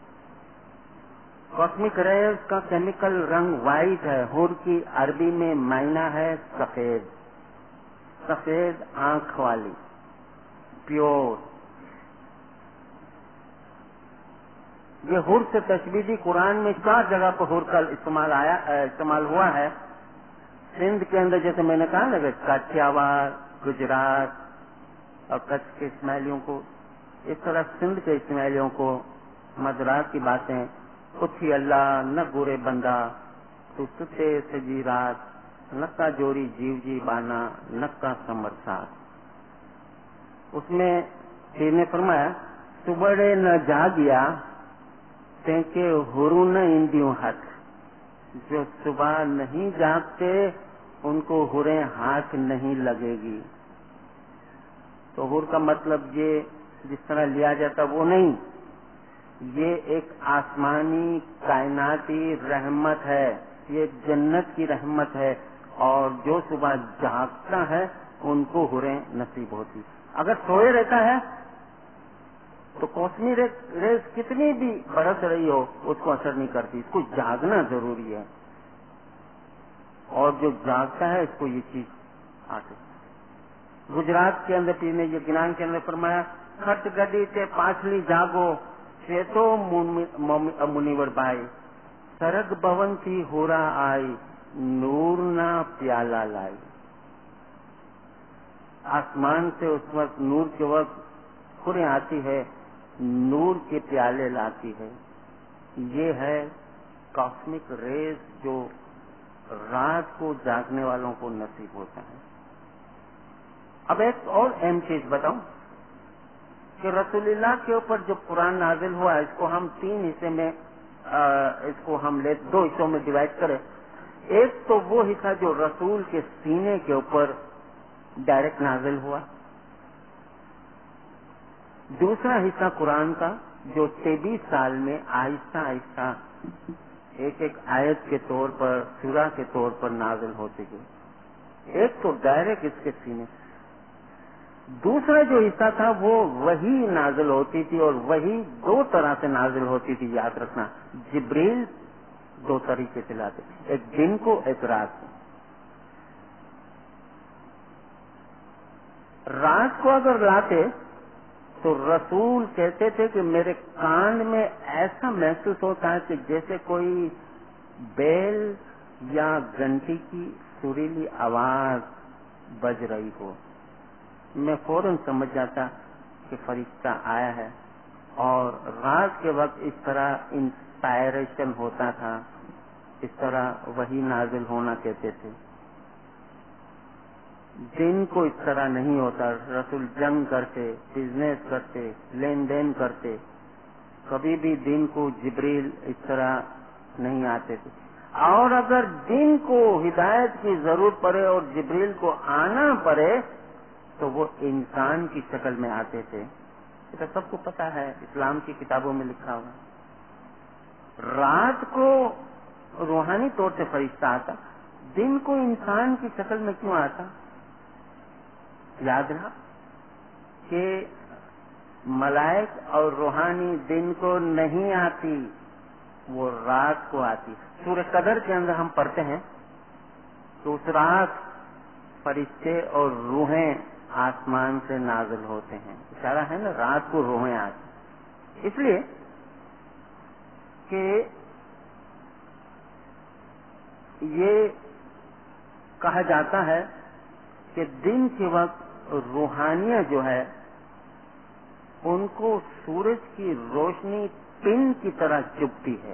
कॉस्मिक रेज का केमिकल रंग व्हाइट है। हुर की अरबी में मायना है सफेद, सफेद आंख वाली, प्योर। ये हुर से तशबीह दी। कुरान में 4 जगह पर हुर का इस्तेमाल हुआ है। सिंध के अंदर, जैसे मैंने कहा ना, काठियावाड़, गुजरात और कच्छ के इस्माइलियों को, इस तरह सिंध के इस्माइलियों को मदरात की बातें, उठी अल्लाह न गुरे बंदा, तू सुते सजी रात, नक्का जोरी जीव जी बाना, नक्का समरसात। उसमें पीर ने फरमाया, सुबड़े न जागिया तेके हुरू न इंदियों हथ। जो सुबह नहीं जागते ان کو حوریں ہاتھ نہیں لگے گی. تو حور کا مطلب یہ جس طرح لیا جاتا وہ نہیں، یہ ایک آسمانی کائناتی رحمت ہے، یہ جنت کی رحمت ہے، اور جو صبح جاگتا ہے ان کو حوریں نصیب ہوتی. اگر سوئے رہتا ہے تو کوسمی ریز کتنی بھی برس رہی ہو اس کو اثر نہیں کرتی، اس کو جاگنا ضروری ہے، اور جو جاگتا ہے اس کو یہ چیز آتی. گجرات کے اندر پیر نے یہ گنان کے اندر فرمایا، خرچ گڈی سے پاچھلی جاگو چیتو منیور بھائی، سرگ بھون تھی ہورا آئی نور نہ پیالہ لائی. آسمان سے اس وقت نور کے وقت حوریں آتی ہے، نور کے پیالے لاتی ہے. یہ ہے کاسمک ریز جو رات کو جاگنے والوں کو نصیب ہوتا ہے. اب ایک اور اہم چیز بتاؤں کہ رسول اللہ کے اوپر جو قرآن نازل ہوا اس کو ہم تین حصے میں اس کو ہم دو حصوں میں ڈیوائڈ کریں. ایک تو وہ حصہ جو رسول کے سینے کے اوپر ڈائریکٹ نازل ہوا، دوسرا حصہ قرآن کا جو 23 سال میں آہستہ آہستہ ایک ایک آیت کے طور پر سورہ کے طور پر نازل ہوتی گئی. ایک تو ڈائریکٹ اس کے سینے، دوسرا جو حصہ تھا وہ وہی نازل ہوتی تھی، اور وہی دو طرح سے نازل ہوتی تھی. یاد رکھنا، جبریل دو طریقے سے لاتے، ایک دن کو ایک رات کو. رات کو اگر لاتے تو رسول کہتے تھے کہ میرے کان میں ایسا محسوس ہوتا ہے کہ جیسے کوئی بیل یا گھنٹی کی سریلی آواز بج رہی ہو. میں فوراً سمجھ جاتا کہ فرشتہ آیا ہے. اور رات کے وقت اس طرح انسپائریشن ہوتا تھا، اس طرح وہی نازل ہونا کہتے تھے. دن کو اس طرح نہیں ہوتا. رسول جنگ کرتے، بزنس کرتے، لین دین کرتے، کبھی بھی دن کو جبریل اس طرح نہیں آتے تھے. اور اگر دن کو ہدایت کی ضرورت پڑے اور جبریل کو آنا پڑے تو وہ انسان کی شکل میں آتے تھے. یہ تو سب کو پتا ہے، اسلام کی کتابوں میں لکھا ہوا. رات کو روحانی طور سے فرشتہ آتا، دن کو انسان کی شکل میں کیوں آتا؟ یاد رہا کہ ملائک اور روحانی دن کو نہیں آتی، وہ رات کو آتی. سورہ قدر کے اندر ہم پڑھتے ہیں تو اس رات فرشتے اور روحیں آسمان سے نازل ہوتے ہیں. اشارہ ہے نا، رات کو روحیں آتی. اس لیے کہ یہ کہا جاتا ہے کہ دن کے وقت روحانیت جو ہے ان کو سورج کی روشنی پن کی طرح چبھتی ہے.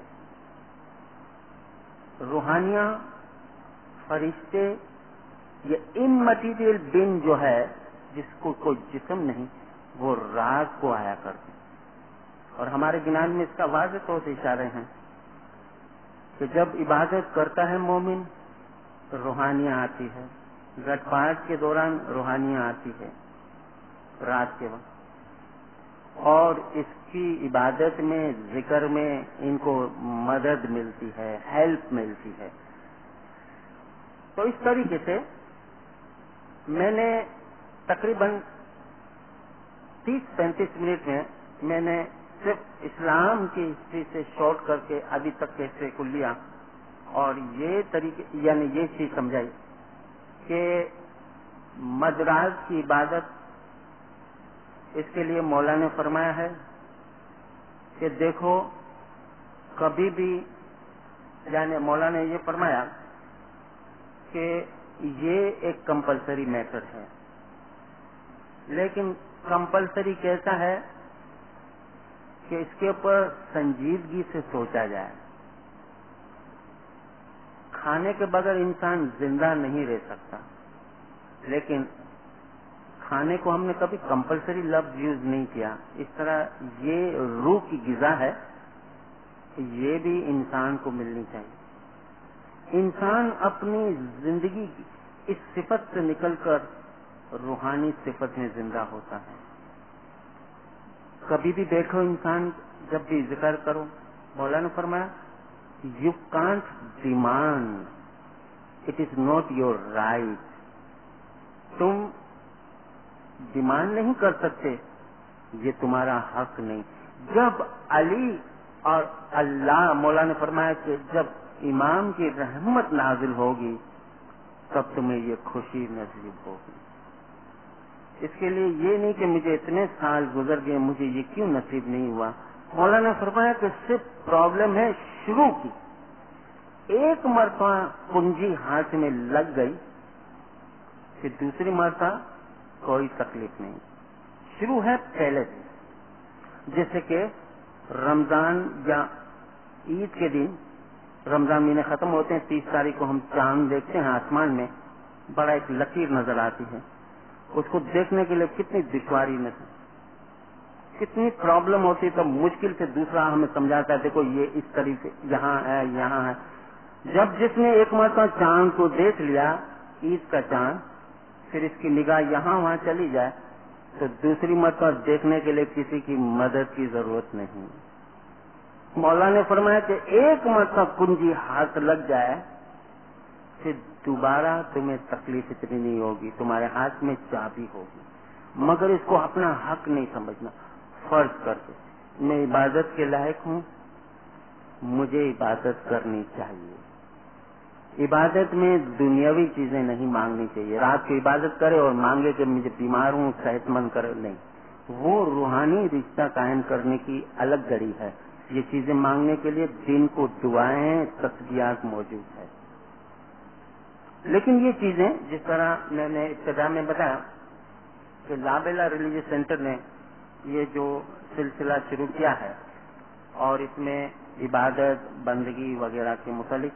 روحانیاں، فرشتے، یہ امٹیریل بن جو ہے جس کو کوئی جسم نہیں، وہ رات کو آیا کرتے. اور ہمارے گنان میں اس کا واضح طور سے اشارے ہیں کہ جب عبادت کرتا ہے مومن روحانیاں آتی ہے. گٹ پاٹ کے دوران روحانیاں آتی ہے رات کے وقت، اور اس کی عبادت میں، ذکر میں ان کو مدد ملتی ہے، ہیلپ ملتی ہے. تو اس طریقے سے میں نے تقریباً 30-35 منٹ میں نے صرف اسلام کی ہسٹری سے شارٹ کر کے ابھی تک کے حصے کو لیا، اور یہ طریقے یعنی یہ چیز سمجھائی کہ مدراز کی عبادت، اس کے لیے مولا نے فرمایا ہے کہ دیکھو کبھی بھی، یعنی مولا نے یہ فرمایا کہ یہ ایک کمپلسری میٹر ہے، لیکن کمپلسری کیسا ہے کہ اس کے اوپر سنجیدگی سے سوچا جائے. کھانے کے بغیر انسان زندہ نہیں رہ سکتا، لیکن کھانے کو ہم نے کبھی کمپلسری لفظ یوز نہیں کیا. اس طرح یہ روح کی غذا ہے، یہ بھی انسان کو ملنی چاہیے. انسان اپنی زندگی इस सिफत से निकलकर रूहानी सिफत में जिंदा होता है। कभी भी देखो इंसान, जब भी जिक्र करो, मौला ने फरमाया you can't demand, it is not your right. तुम डिमांड नहीं कर सकते, ये तुम्हारा हक नहीं। जब अली और अल्लाह, मौला ने फरमाया कि जब इमाम की रहमत नाजिल होगी तब तुम्हें ये खुशी नसीब होगी। इसके लिए ये नहीं कि मुझे इतने साल गुजर गए, मुझे ये क्यों नसीब नहीं हुआ। मौला ने फरमाया कि सिर्फ प्रॉब्लम है शुरू की। एक मरतबा कुंजी हाथ में लग गई, फिर दूसरी मरतबा कोई तकलीफ नहीं। शुरू है पहले से। जैसे कि रमजान या ईद के दिन, रमजान महीने खत्म होते हैं, 30 तारीख को हम चांद देखते हैं आसमान में, बड़ा एक लकीर नजर आती है। उसको देखने के लिए कितनी दुश्वारी में, कितनी प्रॉब्लम होती, तो मुश्किल से दूसरा हमें समझाता है देखो ये इस तरीके यहाँ है, यहाँ है। जब जिसने एक मरतबा चांद को देख लिया, ईद का चांद, फिर इसकी निगाह यहाँ वहाँ चली जाए तो दूसरी मरतबा देखने के लिए किसी की मदद की जरूरत नहीं। मौला ने फरमाया कि एक मरतबा कुंजी हाथ लग जाए फिर दोबारा तुम्हें तकलीफ इतनी नहीं होगी, तुम्हारे हाथ में चाबी होगी। मगर इसको अपना हक नहीं समझना। फर्ज करके मैं इबादत के लायक हूँ, मुझे इबादत करनी चाहिए। इबादत में दुनियावी चीजें नहीं मांगनी चाहिए। रात को इबादत करे और मांगे कि मुझे बीमार हूँ, सेहतमंद करे, नहीं। वो रूहानी रिश्ता कायम करने की अलग घड़ी है। ये चीजें मांगने के लिए दिन को दुआएं, तस्बीहात मौजूद है। लेकिन ये चीजें, जिस तरह मैंने इब्तिदा में बताया कि लाबेला रिलीजियस सेंटर ने ये जो सिलसिला शुरू किया है और इसमें इबादत, बंदगी वगैरह के मुतालिक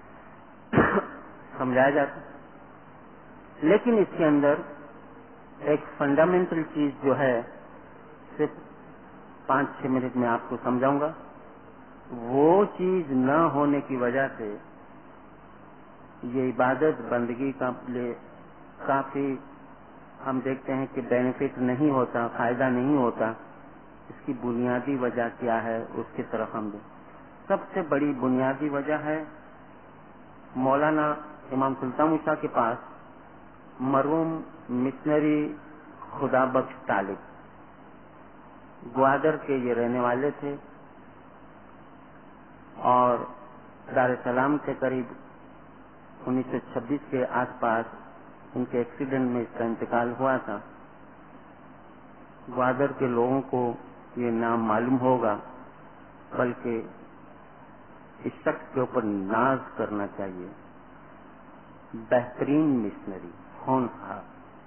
समझाया जाता, लेकिन इसके अंदर एक फंडामेंटल चीज जो है, सिर्फ 5-6 मिनट में आपको समझाऊंगा। वो चीज न होने की वजह से ये इबादत बंदगी का लिए काफी हम देखते हैं कि बेनिफिट नहीं होता, फायदा नहीं होता। इसकी बुनियादी वजह क्या है, उसकी तरफ हम दें। सबसे बड़ी बुनियादी वजह है, मौलाना इमाम सुल्तान शाह के पास मरहूम मिशनरी खुदा बख्श तालिब ग्वादर के ये रहने वाले थे और दार सलाम के करीब 1926 के आसपास उनके एक्सीडेंट में इसका इंतकाल हुआ था। ग्वादर के लोगों को ये नाम मालूम होगा, बल्कि इस शख्स के ऊपर नाज करना चाहिए। बेहतरीन मिशनरी, होनहार।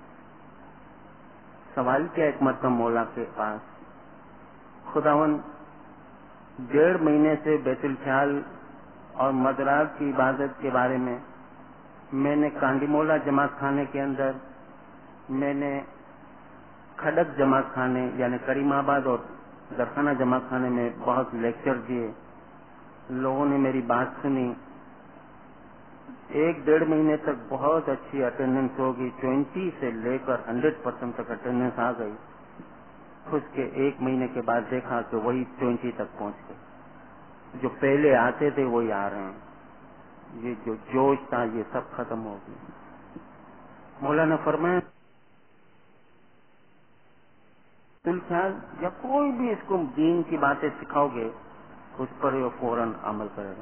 सवाल किया एक मरतबा मौला के पास, खुदावन 1.5 महीने से बैतुल ख्याल और मदरात की इबादत के बारे में मैंने कांडीमोला जमात खाने के अंदर, मैंने खड़क जमात खाने यानी करीमाबाद और दरखाना जमात खाने में बहुत लेक्चर दिए। लोगों ने मेरी बात सुनी। 1-1.5 महीने तक बहुत अच्छी अटेंडेंस होगी, 20 से लेकर 100% तक अटेंडेंस आ गई। उसके 1 महीने के बाद देखा कि वही 20 तक पहुंच गए। जो पहले आते थे वही आ रहे हैं। ये जो जोश था ये सब खत्म हो गया। मौलाना फरमाया ख्याल या कोई भी इसको दीन की बातें सिखाओगे उस पर वो फौरन अमल करेगा।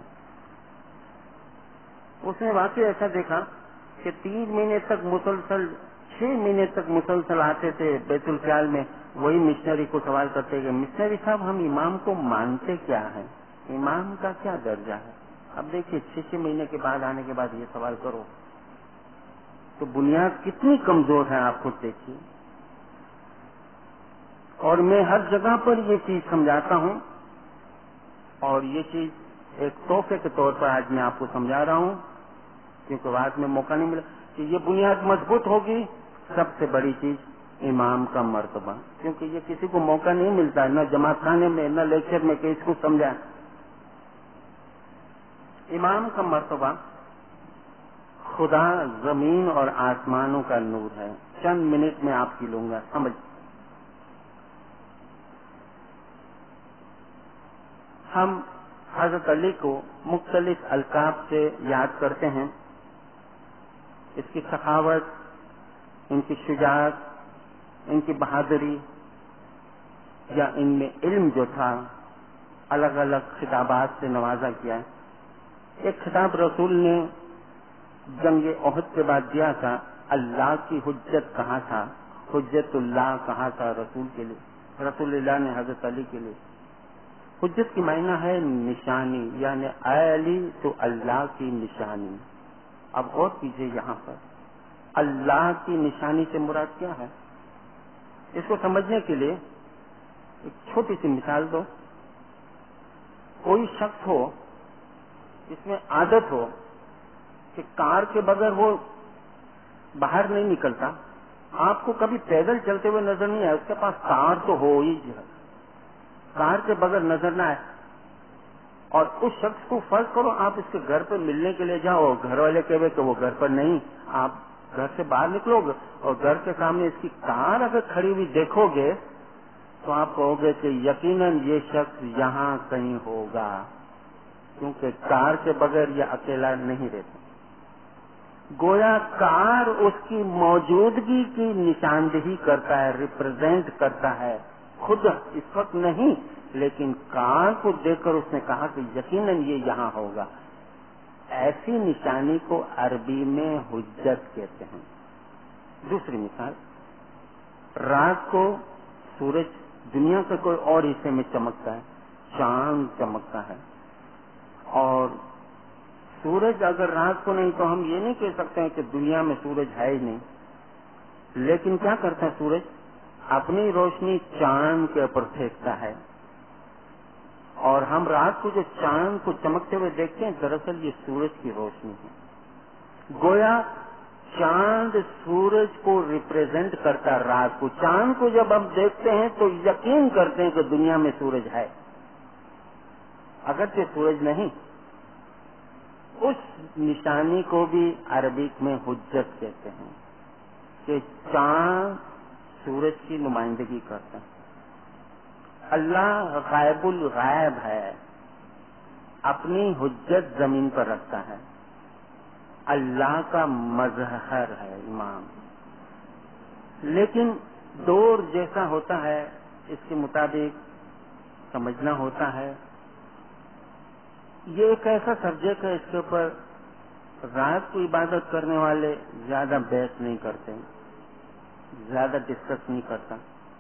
उसने वाकई ऐसा देखा कि 3 महीने तक मुसलसल, 6 महीने तक मुसलसल आते थे बैतुल ख्याल में। वही मिशनरी को सवाल करते कि मिशनरी साहब हम इमाम को मानते क्या है, इमाम का क्या दर्जा है। अब देखिए 6 महीने के बाद आने के बाद ये सवाल करो तो बुनियाद कितनी कमजोर है, आप खुद देखिए। और मैं हर जगह पर ये चीज समझाता हूँ और ये चीज एक तोहफे के तौर पर आज मैं आपको समझा रहा हूँ, क्योंकि बाद में मौका नहीं मिला कि ये बुनियाद मजबूत होगी। सबसे बड़ी चीज इमाम का मर्तबा, क्योंकि ये किसी को मौका नहीं मिलता, न जमात खाने में न लेक्चर में कि इसको समझा। इमाम का मर्तबा خدا زمین اور آسمانوں کا نور ہے. چند منٹ میں آپ کی لوں گا سمجھ. ہم حضرت علی کو مختلف القاب سے یاد کرتے ہیں. اس کی سخاوت، ان کی شجاعت، ان کی بہادری، یا ان میں علم جو تھا، الگ الگ خطابات سے نوازا کیا. ایک خطاب رسول نے جنگ احد کے بعد دیا تھا. اللہ کی حجت کہاں تھا؟ حجت اللہ کہاں تھا رسول کے لیے؟ رسول اللہ نے حضرت علی کے لیے. حجت کی معنی ہے نشانی، یعنی اے علی تو اللہ کی نشانی. اب غور کیجیے یہاں پر اللہ کی نشانی سے مراد کیا ہے؟ اس کو سمجھنے کے لیے ایک چھوٹی سی مثال دو. کوئی شخص ہو جس میں عادت ہو کہ کار کے بغیر وہ باہر نہیں نکلتا. آپ کو کبھی پیدل چلتے ہوئے نظر نہیں آئے، اس کے پاس کار تو ہو ہی ہے، کار کے بغیر نظر نہ آئے. اور اس شخص کو فرض کرو آپ اس کے گھر پہ ملنے کے لیے جاؤ، گھر والے کہے کہ وہ گھر پر نہیں، آپ گھر سے باہر نکلو گے اور گھر کے سامنے اس کی کار اگر کھڑی ہوئی دیکھو گے تو آپ کہو گے کہ یقیناً یہ شخص یہاں کہیں ہوگا، کیونکہ کار کے بغیر یہ اکیلا نہیں رہتا. گویا کار اس کی موجودگی کی نشاندہی کرتا ہے، ریپرزینٹ کرتا ہے. خود اس وقت نہیں، لیکن کار کو دیکھ کر اس نے کہا کہ یقیناً یہ یہاں ہوگا. ایسی نشانی کو عربی میں حجت کہتے ہیں. دوسری مثال، رات کو سورج دنیا کے کوئی اور حصے میں چمکتا ہے، چاند چمکتا ہے، اور سورج اگر رات کو نہیں تو ہم یہ نہیں کہہ سکتے ہیں کہ دنیا میں سورج ہے ہی نہیں. لیکن کیا کرتا ہے سورج؟ اپنی روشنی چاند کے اوپر پھینکتا ہے، اور ہم رات کو جو چاند کو چمکتے ہوئے دیکھتے ہیں دراصل یہ سورج کی روشنی ہے. گویا چاند سورج کو ریپرزینٹ کرتا ہے. رات کو چاند کو جب ہم دیکھتے ہیں تو یقین کرتے ہیں کہ دنیا میں سورج ہے، اگرچہ سورج نہیں. اس نشانی کو بھی عربک میں حجت کہتے ہیں کہ چاند سورج کی نمائندگی کرتا ہے. اللہ غائب الغائب ہے، اپنی حجت زمین پر رکھتا ہے. اللہ کا مظہر ہے امام. لیکن دور جیسا ہوتا ہے اس کے مطابق سمجھنا ہوتا ہے. یہ ایک ایسا سبجیکٹ ہے، اس کے اوپر رات کو عبادت کرنے والے زیادہ بحث نہیں کرتے، زیادہ ڈسکس نہیں کرتا.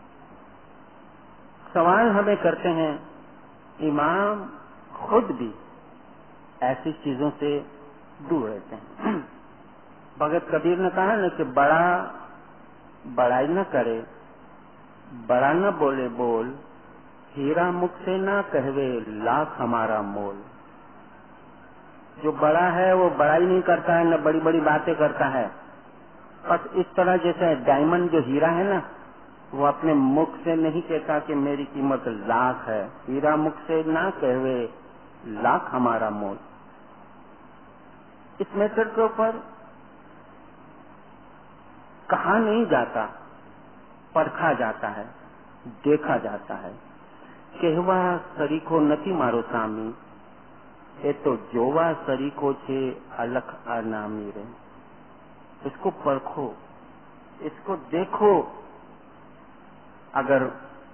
سوال ہمیں کرتے ہیں، امام خود بھی ایسی چیزوں سے دور رہتے ہیں. بھگت کبیر نے کہا نا کہ بڑا بڑائی نہ کرے، بڑا نہ بولے بول، ہیرا مکھ سے نہ کہوے لاکھ ہمارا مول. جو بڑا ہے وہ بڑائی نہیں کرتا ہے، نہ بڑی بڑی باتیں کرتا ہے. بس اس طرح جیسے ڈائمنڈ جو ہیرا ہے نا، وہ اپنے مکھ سے نہیں کہتا کہ میری قیمت لاکھ ہے. ہیرا مکھ سے نہ کہوے لاکھ ہمارا مول. اس میٹر کے اوپر کہا نہیں جاتا، پرکھا جاتا ہے، دیکھا جاتا ہے. کہوا سریکھو نتی مارو سامی، એ તો જોવા સરીખો છે અલખ અનામી રે. اس کو پرکھو، اس کو دیکھو. اگر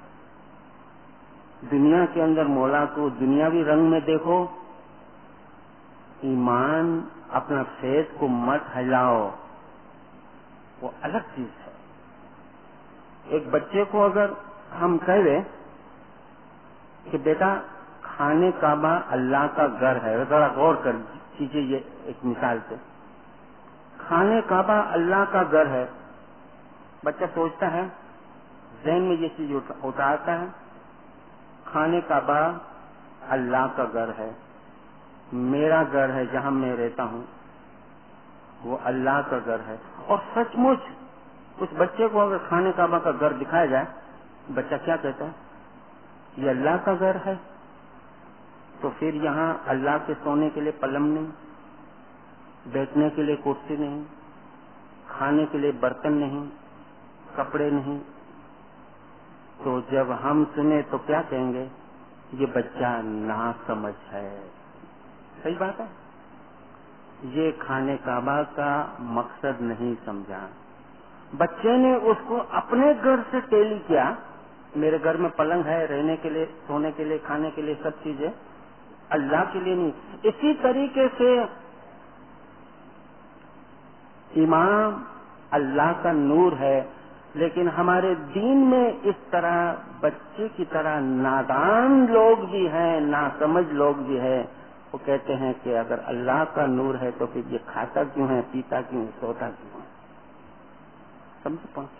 دنیا کے اندر مولا کو دنیاوی رنگ میں دیکھو، ایمان اپنا فیس کو مت ہلاؤ، وہ الگ چیز ہے. ایک بچے کو اگر ہم کہہ دیں کہ بیٹا خانہ کعبہ اللہ کا گھر ہے، ذرا غور کر کیجیے یہ ایک مثال سے. خانہ کعبہ اللہ کا گھر ہے. بچہ سوچتا ہے، ذہن میں یہ چیز اتارتا ہے، خانہ کعبہ اللہ کا گھر ہے، میرا گھر ہے جہاں میں رہتا ہوں وہ اللہ کا گھر ہے. اور سچ مچ اس بچے کو اگر خانہ کعبہ کا گھر دکھایا جائے، بچہ کیا کہتا ہے؟ یہ اللہ کا گھر ہے. تو پھر یہاں اللہ کے سونے کے لیے پلنگ نہیں، بیٹھنے کے لیے کرسی نہیں، کھانے کے لیے برتن نہیں، کپڑے نہیں، تو جب ہم سنیں تو کیا کہیں گے؟ یہ بچہ ناسمجھ ہے۔ صحیح بات ہے، یہ خانے کعبہ کا مقصد نہیں سمجھا۔ بچے نے اس کو اپنے گھر سے ٹیلی کیا، میرے گھر میں پلنگ ہے، رہنے کے لیے، سونے کے لیے، کھانے کے لیے، سب چیزیں، اللہ کے لیے نہیں۔ اسی طریقے سے امام اللہ کا نور ہے، لیکن ہمارے دین میں اس طرح بچے کی طرح نادان لوگ بھی ہیں، ناسمجھ لوگ بھی ہیں، وہ کہتے ہیں کہ اگر اللہ کا نور ہے تو پھر یہ کھاتا کیوں ہے، پیتا کیوں ہے، سوتا کیوں ہے؟ سمجھ پہنچ؟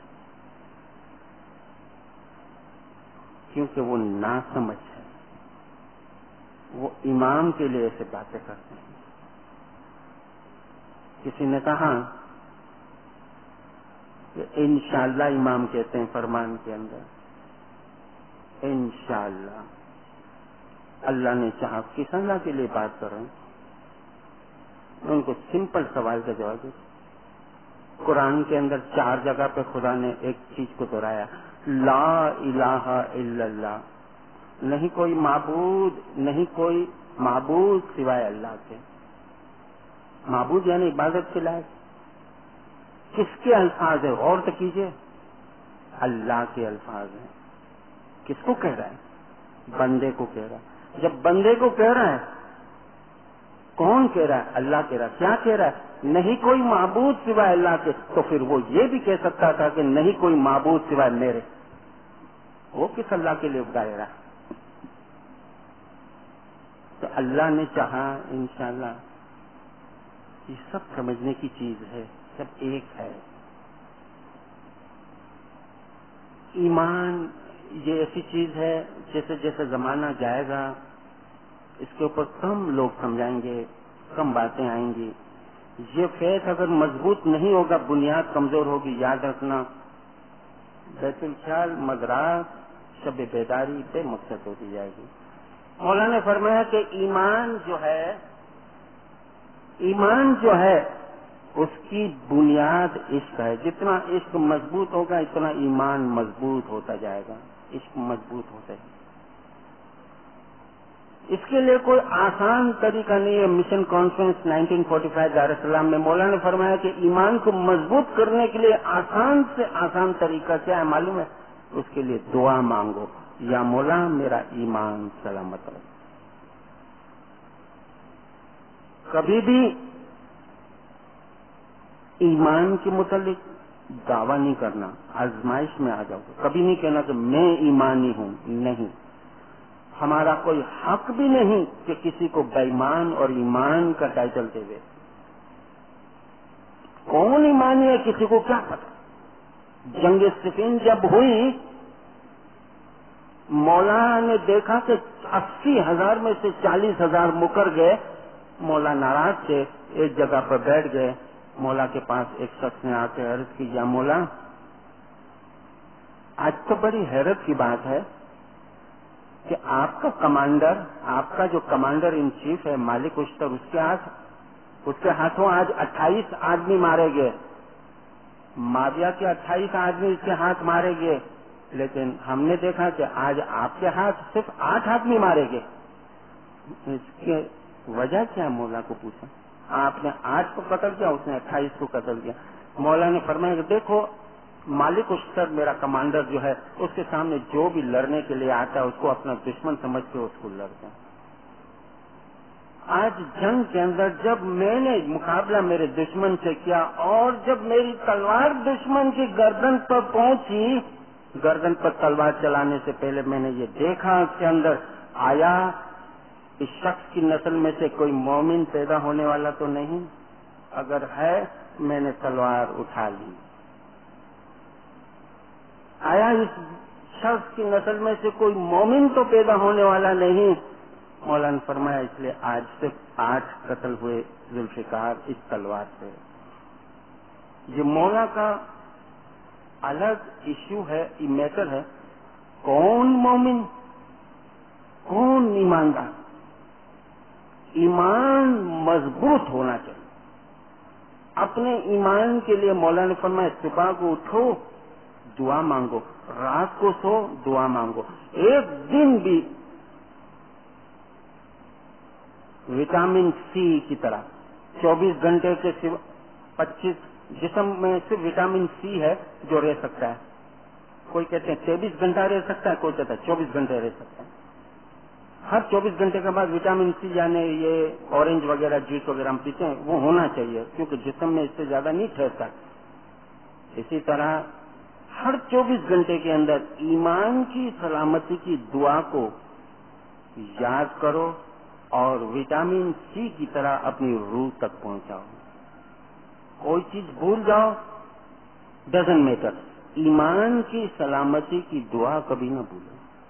کیونکہ وہ ناسمجھ ہے، وہ امام کے لیے ایسے باتیں کرتے ہیں۔ کسی نے کہا کہ انشاءاللہ امام کہتے ہیں فرمان کے اندر، انشاءاللہ، اللہ نے چاہا، کس اللہ کے لیے بات کر رہے ہیں؟ میں ان کو سمپل سوال کا جواب دیتا ہوں۔ قرآن کے اندر 4 جگہ پہ خدا نے ایک چیز کو دہرایا، لا الہ الا اللہ، نہیں کوئی معبود، نہیں کوئی معبود سوائے اللہ کے۔ معبود یعنی عبادت کے لائق، کس کے الفاظ ہیں؟ غور تو کیجئے، اللہ کے الفاظ ہیں۔ کس کو کہہ رہا ہے؟ بندے کو کہہ رہا ہے۔ جب بندے کو کہہ رہا ہے، کون کہہ رہا ہے؟ اللہ کہہ رہا ہے۔ کیا کہہ رہا ہے؟ نہیں کوئی معبود سوائے اللہ کے، تو پھر وہ یہ بھی کہہ سکتا تھا کہ نہیں کوئی معبود سوائے میرے۔ وہ کس اللہ کے لیے گائے رہا؟ تو اللہ نے چاہا، انشاءاللہ، یہ سب سمجھنے کی چیز ہے، سب ایک ہے۔ ایمان یہ ایسی چیز ہے، جیسے جیسے زمانہ جائے گا اس کے اوپر کم لوگ سمجھائیں گے، کم باتیں آئیں گی۔ یہ فیض اگر مضبوط نہیں ہوگا، بنیاد کمزور ہوگی، یاد رکھنا بیت الخیال مدراس شب بیداری بے مقصد ہوتی جائے گی۔ مولانا نے فرمایا کہ ایمان جو ہے اس کی بنیاد عشق ہے، جتنا عشق مضبوط ہوگا اتنا ایمان مضبوط ہوتا جائے گا، عشق مضبوط ہوتا ہے۔ اس کے لیے کوئی آسان طریقہ نہیں ہے۔ مشن کانفرنس 1945 دار السلام میں مولانا نے فرمایا کہ ایمان کو مضبوط کرنے کے لیے آسان سے آسان طریقہ کیا ہے معلوم ہے؟ اس کے لیے دعا مانگو، یا مولا میرا ایمان سلامت رہے۔ کبھی بھی ایمان کے متعلق دعویٰ نہیں کرنا، آزمائش میں آ جاؤ گے، کبھی نہیں کہنا کہ میں ایمانی ہوں، نہیں۔ ہمارا کوئی حق بھی نہیں کہ کسی کو بے ایمان اور ایمان کا ٹائٹل دے دے۔ کون ایمانی ہے کسی کو کیا پتا؟ جنگ صفین جب ہوئی، مولانا نے دیکھا کہ 80,000 میں سے 40,000 مکر گئے۔ مولا ناراض تھے، ایک جگہ پر بیٹھ گئے۔ مولا کے پاس ایک شخص نے آ کے عرض کی، یا مولا، آج تو بڑی حیرت کی بات ہے کہ آپ کا کمانڈر، آپ کا جو کمانڈر ان چیف ہے مالک اشتر، اس کے ہاتھوں آج 28 آدمی مارے گئے۔ معاویہ کے 28 آدمی اس کے ہاتھ مارے گئے، لیکن ہم نے دیکھا کہ آج آپ کے ہاتھ صرف 8 آدمی مارے گئے۔ اس کی وجہ کیا؟ مولا کو پوچھا۔ آپ نے 8 کو قتل کیا، اس نے 28 کو قتل کیا۔ مولا نے فرمایا کہ دیکھو، مالک اشتر میرا کمانڈر جو ہے، اس کے سامنے جو بھی لڑنے کے لیے آتا ہے اس کو اپنا دشمن سمجھ کے اس کو لڑتا ہے۔ آج جنگ کے اندر جب میں نے مقابلہ میرے دشمن سے کیا اور جب میری تلوار دشمن کی گردن پر پہنچی، گردن پر تلوار چلانے سے پہلے میں نے یہ دیکھا کہ اندر آیا اس شخص کی نسل میں سے کوئی مومن پیدا ہونے والا تو نہیں، اگر ہے میں نے تلوار اٹھا لی۔ آیا اس شخص کی نسل میں سے کوئی مومن تو پیدا ہونے والا نہیں۔ مولانا نے فرمایا اس لیے آج صرف 8 قتل ہوئے ذوالفقار اس تلوار سے۔ یہ مولا کا الگ ایشو ہے، یہ میٹر ہے، کون مومن، کون ایماندار۔ ایمان مضبوط ہونا چاہیے، अपने ईमान के लिए मौला ने फरमाया सुबह को उठो दुआ मांगो, रात को सो दुआ मांगो। एक दिन भी विटामिन सी की तरह 24 घंटे के सिवा 25 जिस्म में सिर्फ विटामिन सी है जो रह सकता है। कोई कहते हैं 23 घंटा रह सकता है, कोई कहता है 24 घंटे रह सकता है। हर 24 घंटे के बाद विटामिन सी यानी ये ऑरेंज वगैरह जूस वगैरह हम पीते हैं वो होना चाहिए, क्योंकि जिस्म में इससे ज्यादा नहीं ठहरता। इसी तरह हर 24 घंटे के अंदर ईमान की सलामती की दुआ को याद करो और विटामिन सी की तरह अपनी रूह तक पहुंचाओ। कोई चीज भूल जाओ डजंट मैटर, ईमान की सलामती की दुआ कभी न भूलो।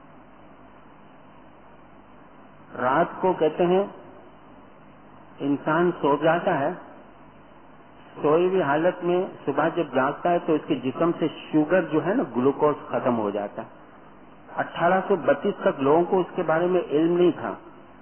रात को कहते हैं इंसान सो जाता है, सोई हुई हालत में सुबह जब जागता है तो उसके जिस्म से शुगर जो है ना ग्लूकोज खत्म हो जाता है। 1832 तक लोगों को उसके बारे में इल्म नहीं था।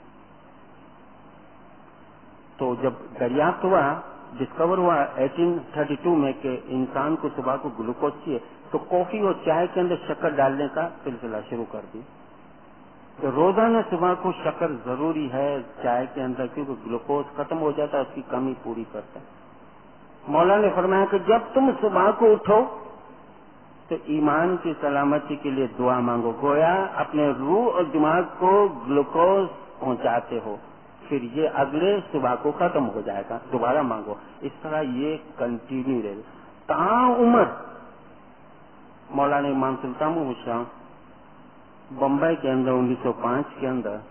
तो जब दरियाफ्त हुआ, डिस्कवर हुआ 1832 में कि इंसान को सुबह को ग्लूकोज चाहिए, तो कॉफी और चाय के अंदर शक्कर डालने का सिलसिला शुरू कर दी। तो रोजाना सुबह को शक्कर जरूरी है चाय के अंदर, क्योंकि ग्लूकोज खत्म हो जाता है, उसकी कमी पूरी करता है। मौला ने फरमाया कि जब तुम सुबह को उठो तो ईमान की सलामती के लिए दुआ मांगो, गोया अपने रूह और दिमाग को ग्लूकोज पहुंचाते हो, फिर ये अगले सुबह को खत्म हो जाएगा, दोबारा मांगो। इस तरह ये कंटिन्यू रहे ताउम्र। मौलाना इमाम सुल्तान महमूद शाह बम्बई के अंदर 1905 के अंदर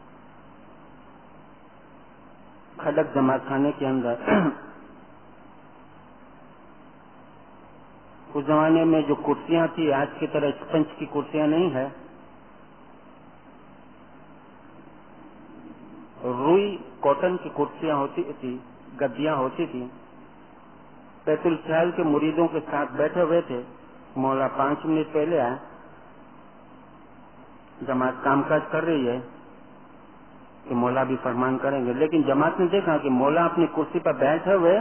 खडक जमात खाने के अंदर उस जमाने में जो कुर्सियां थी आज की तरह स्पंज की कुर्सियां नहीं है, रुई कॉटन की कुर्सियां होती थी, गद्दियां होती थी। बैतुल ख्याल के मुरीदों के साथ बैठे हुए थे। मौला 5 मिनट पहले आए, जमात कामकाज कर रही है कि मौला भी फरमान करेंगे, लेकिन जमात ने देखा कि मौला अपनी कुर्सी पर बैठे हुए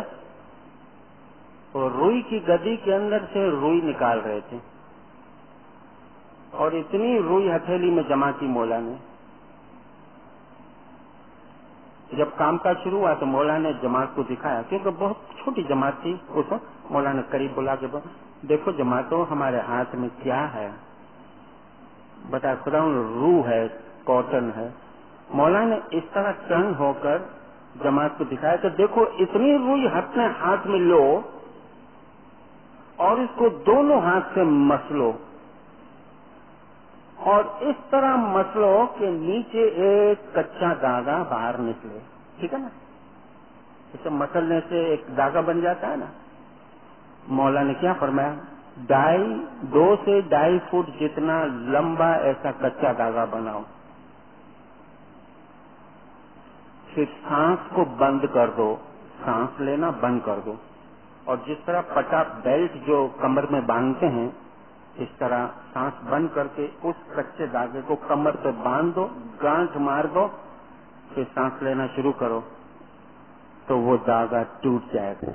और रुई की गद्दी के अंदर से रुई निकाल रहे थे, और इतनी रुई हथेली में जमा की मौला ने। जब कामकाज शुरू हुआ तो मौला ने जमात को दिखाया, क्योंकि बहुत छोटी जमात थी उस वक्त। मौला ने करीब बुला के देखो जमातो हमारे हाथ में क्या है, बता खुदा रूह है, कॉटन है। मौला ने इस तरह टर्न होकर जमात को दिखाया कि देखो इतनी रुई अपने हाथ में लो और इसको दोनों हाथ से मसलो, और इस तरह मसलो के नीचे एक कच्चा धागा बाहर निकले, ठीक है ना। इसे मसलने से एक धागा बन जाता है ना। मौला ने क्या फरमाया, 2 से 2.5 फुट जितना लंबा ऐसा कच्चा धागा बनाओ, फिर सांस को बंद कर दो, सांस लेना बंद कर दो, और जिस तरह पटा बेल्ट जो कमर में बांधते हैं इस तरह सांस बंद करके उस कच्चे धागे को कमर पे बांध दो, गांठ मार दो, फिर सांस लेना शुरू करो तो वो धागा टूट जाएगा।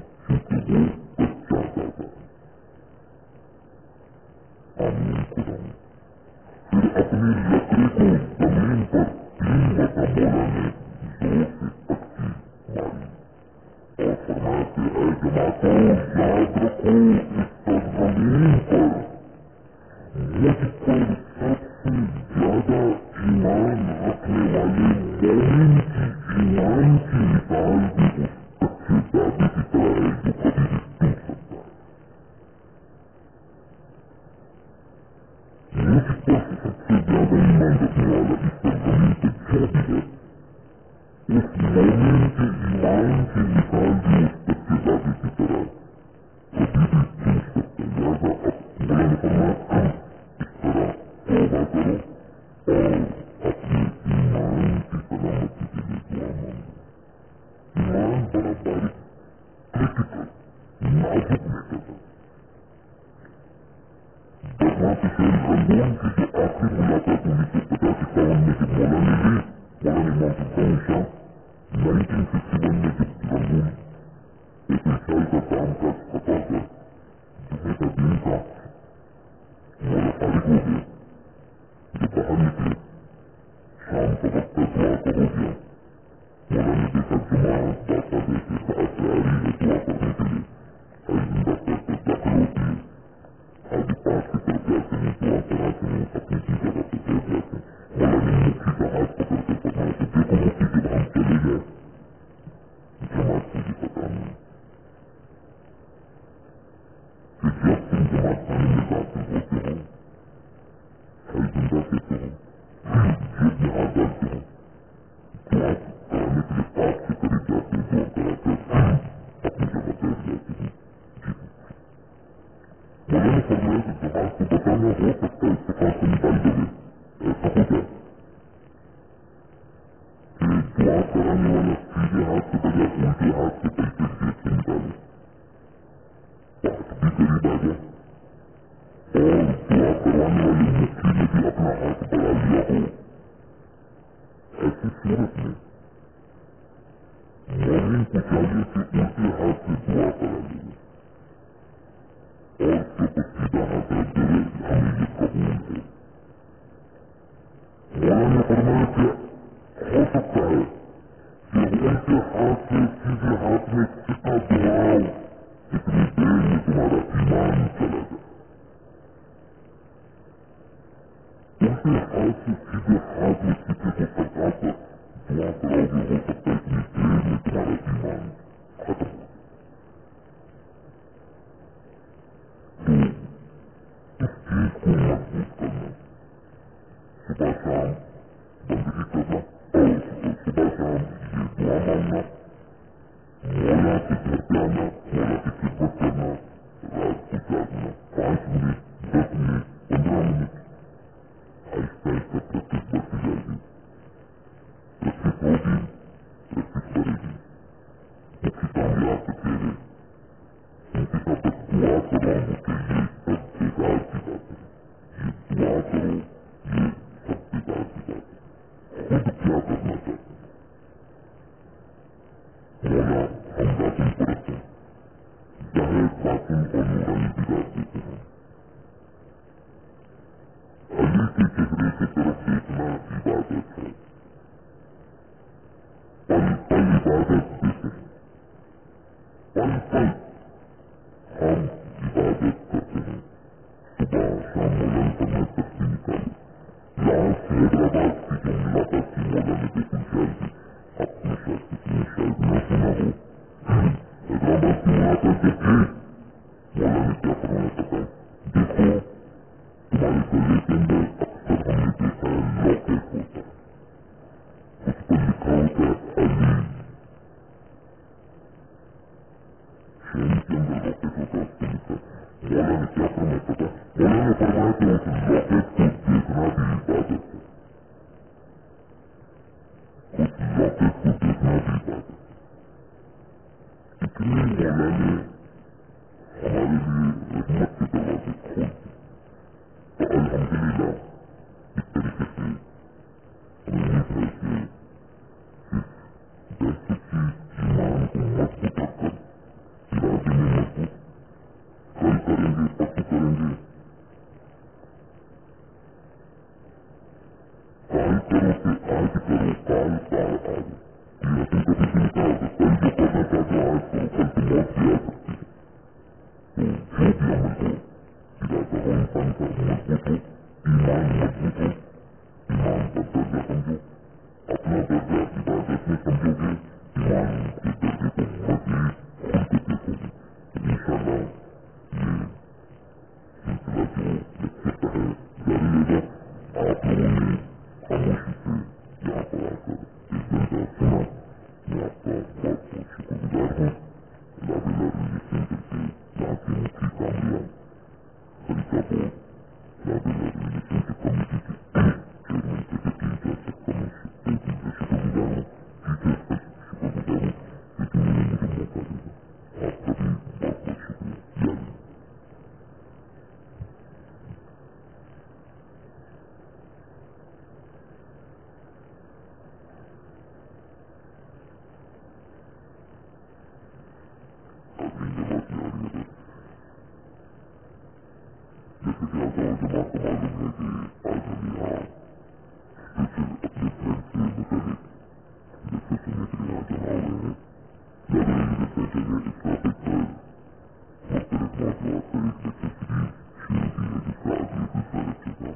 ایک عیسائی کا کام کاج پکا کر جمعے کا دن کا مولا فارغ ہو گیا، جو باہر نکلے شام کا وقت دعا کا ہو گیا، مولا نے دیکھا جماعت باقاعدے سے باہر سے آ رہی ہے دعا کرنے کے لیے، زندہ کرتے داخل ہوتی ہے، آگے پاس کی طرف جاتے ہیں، دعا کراتے ہیں، اپنی کی جگہ پہ بیٹھ جاتے ہیں۔ مولا نے مکھی کا ہاتھ پکڑ کر فرمایا کہ دیکھو مکھی جب ہم چلے گئے جماعت مجھے پتا نہیں کہ جب تم جماعت خانے میں داخل ہوتے ہو ہر زندہ کہتے ہو جیب میں ہاتھ ڈالتے ہو، دعا کرانے کے لیے پاک کے قریب جاتے ہیں، دعا کراتے اپنی جگہ بیٹھ جاتے ہیں۔ مولا نے فرمایا کہ جماعت کو بتانا ہو سکتا ہے اتفاق سے نکال دو گے، ایسا ہو جائے کہ دعا کرانے والا سیدھے ہاتھ کے بجائے الٹے ہاتھ سے پیسے جیب سے نکالے، پاس بھی قریب آ جائے اور دعا کروانے والی مکھی نے بھی اپنا ہاتھ بڑھا لیا ہو، ایسی صورت میں مومن کو چاہیے کہ الٹے ہاتھ سے دعا کرا لے اور اس کے اوپر سیدھا ہاتھ رکھ دے، ہمیں یہ قبول ہے۔ مولا نے فرمایا کہ ہو سکتا ہے کہ الٹے ہاتھ سے سیدھے ہاتھ میں کتنا دعاؤ اتنی دیر میں تمہارا ایمان چلا جائے، الٹے ہاتھ سے سیدھے ہاتھ میں کسی کو سرکا کر دعا کراؤ گے، ہو سکتا ہے اتنی دیر میں تمہارا ایمان ختم ہو۔ اس چیز کو محسوس کرنا، صبح شام بندگی کرنا اور صبح شام یہ دعا مانگنا، مولا کے گھر پہ آنا، مولا کی خدمت کرنا، رات کو جاگنا 5 منٹ 10 منٹ 15 منٹ، آہستہ آہستہ پریکٹس بڑھتی جائے گی، پریکٹس ہوگی پریکٹس بڑھے گی، مکھی کامیاب کے چہرے ان کے ساتھ بس دعا کر رہا ہوں کہ یہ سب بیکار کی بات ہے، یہ دعا کرو یہ سب بیکار کی بات ہے، خود کیا کرنا چاہتے ہیں مولا ہم باطن پرست ہیں، ظاہر باطن اور نورانی دیدار دیتے ہیں، علی کے چہرے کی طرف دیکھنا عبادت ہے، پل پل عبادت دیتے ہیں، پل پل ہم عبادت کرتے ہیں، صبح شام مولا نے فرمایا تسبیح نکالے، لاسٹ حیدرآباد کی جو ملاقات کی مولا نے دیکھی شاید آپ نے شاید کسی نے شاید نہ سنا ہو، حیدرآباد کی ملاقات جب تھی مولا نے کیا فرمایا پتا ہے، دیکھو تمہارے گلے کے اندر اکثر ہم نے دیکھا ہے لاکٹ ہوتا ہے، اس پر لکھا ہوتا ہے علی، شہری کے اندر لاکٹ ہوتا ہے اس پر لکھا ہے، مولا نے کیا فرمایا پتا، مولا نے فرمایا کہ اس لاکٹ کو دیکھنا بھی عبادت ہے، اس لاکٹ کو دیکھنا بھی عبادت ہے، اتنے مولا نے ہمارے لیے رحمت کے دروازے کھول دیے، تو الحمدللہ اس طریقے سے امید ہے کہ اس بیسک چیز ایمان کو مضبوط رکھ کر ارادے میں مضبوط کل کریں گے پرسوں کریں گے، کال کرو کہ آج کرو کال کال آج، یہ حقیقت سے نہیں کہا کہ کل جو کرنا چاہتے ہو آج کرو، کل تو موت بھی آ سکتی ہے، تو جو بھی عمل ہو ارادہ ہو انسان کا مضبوط ہو، ایمان معلوم ہے کہ آج ہم یہاں اسپیشل اپنے فرینڈ سے متعلق ڈسکشن کے لیے یہاں جمع ہوئے ہیں. لائبریری سینٹر میں اس ٹاپک پر مختلف موضوعات پر ایک لیکچر سیریز شروع کی ہے جس کا آج یہ دوسرا لیکچر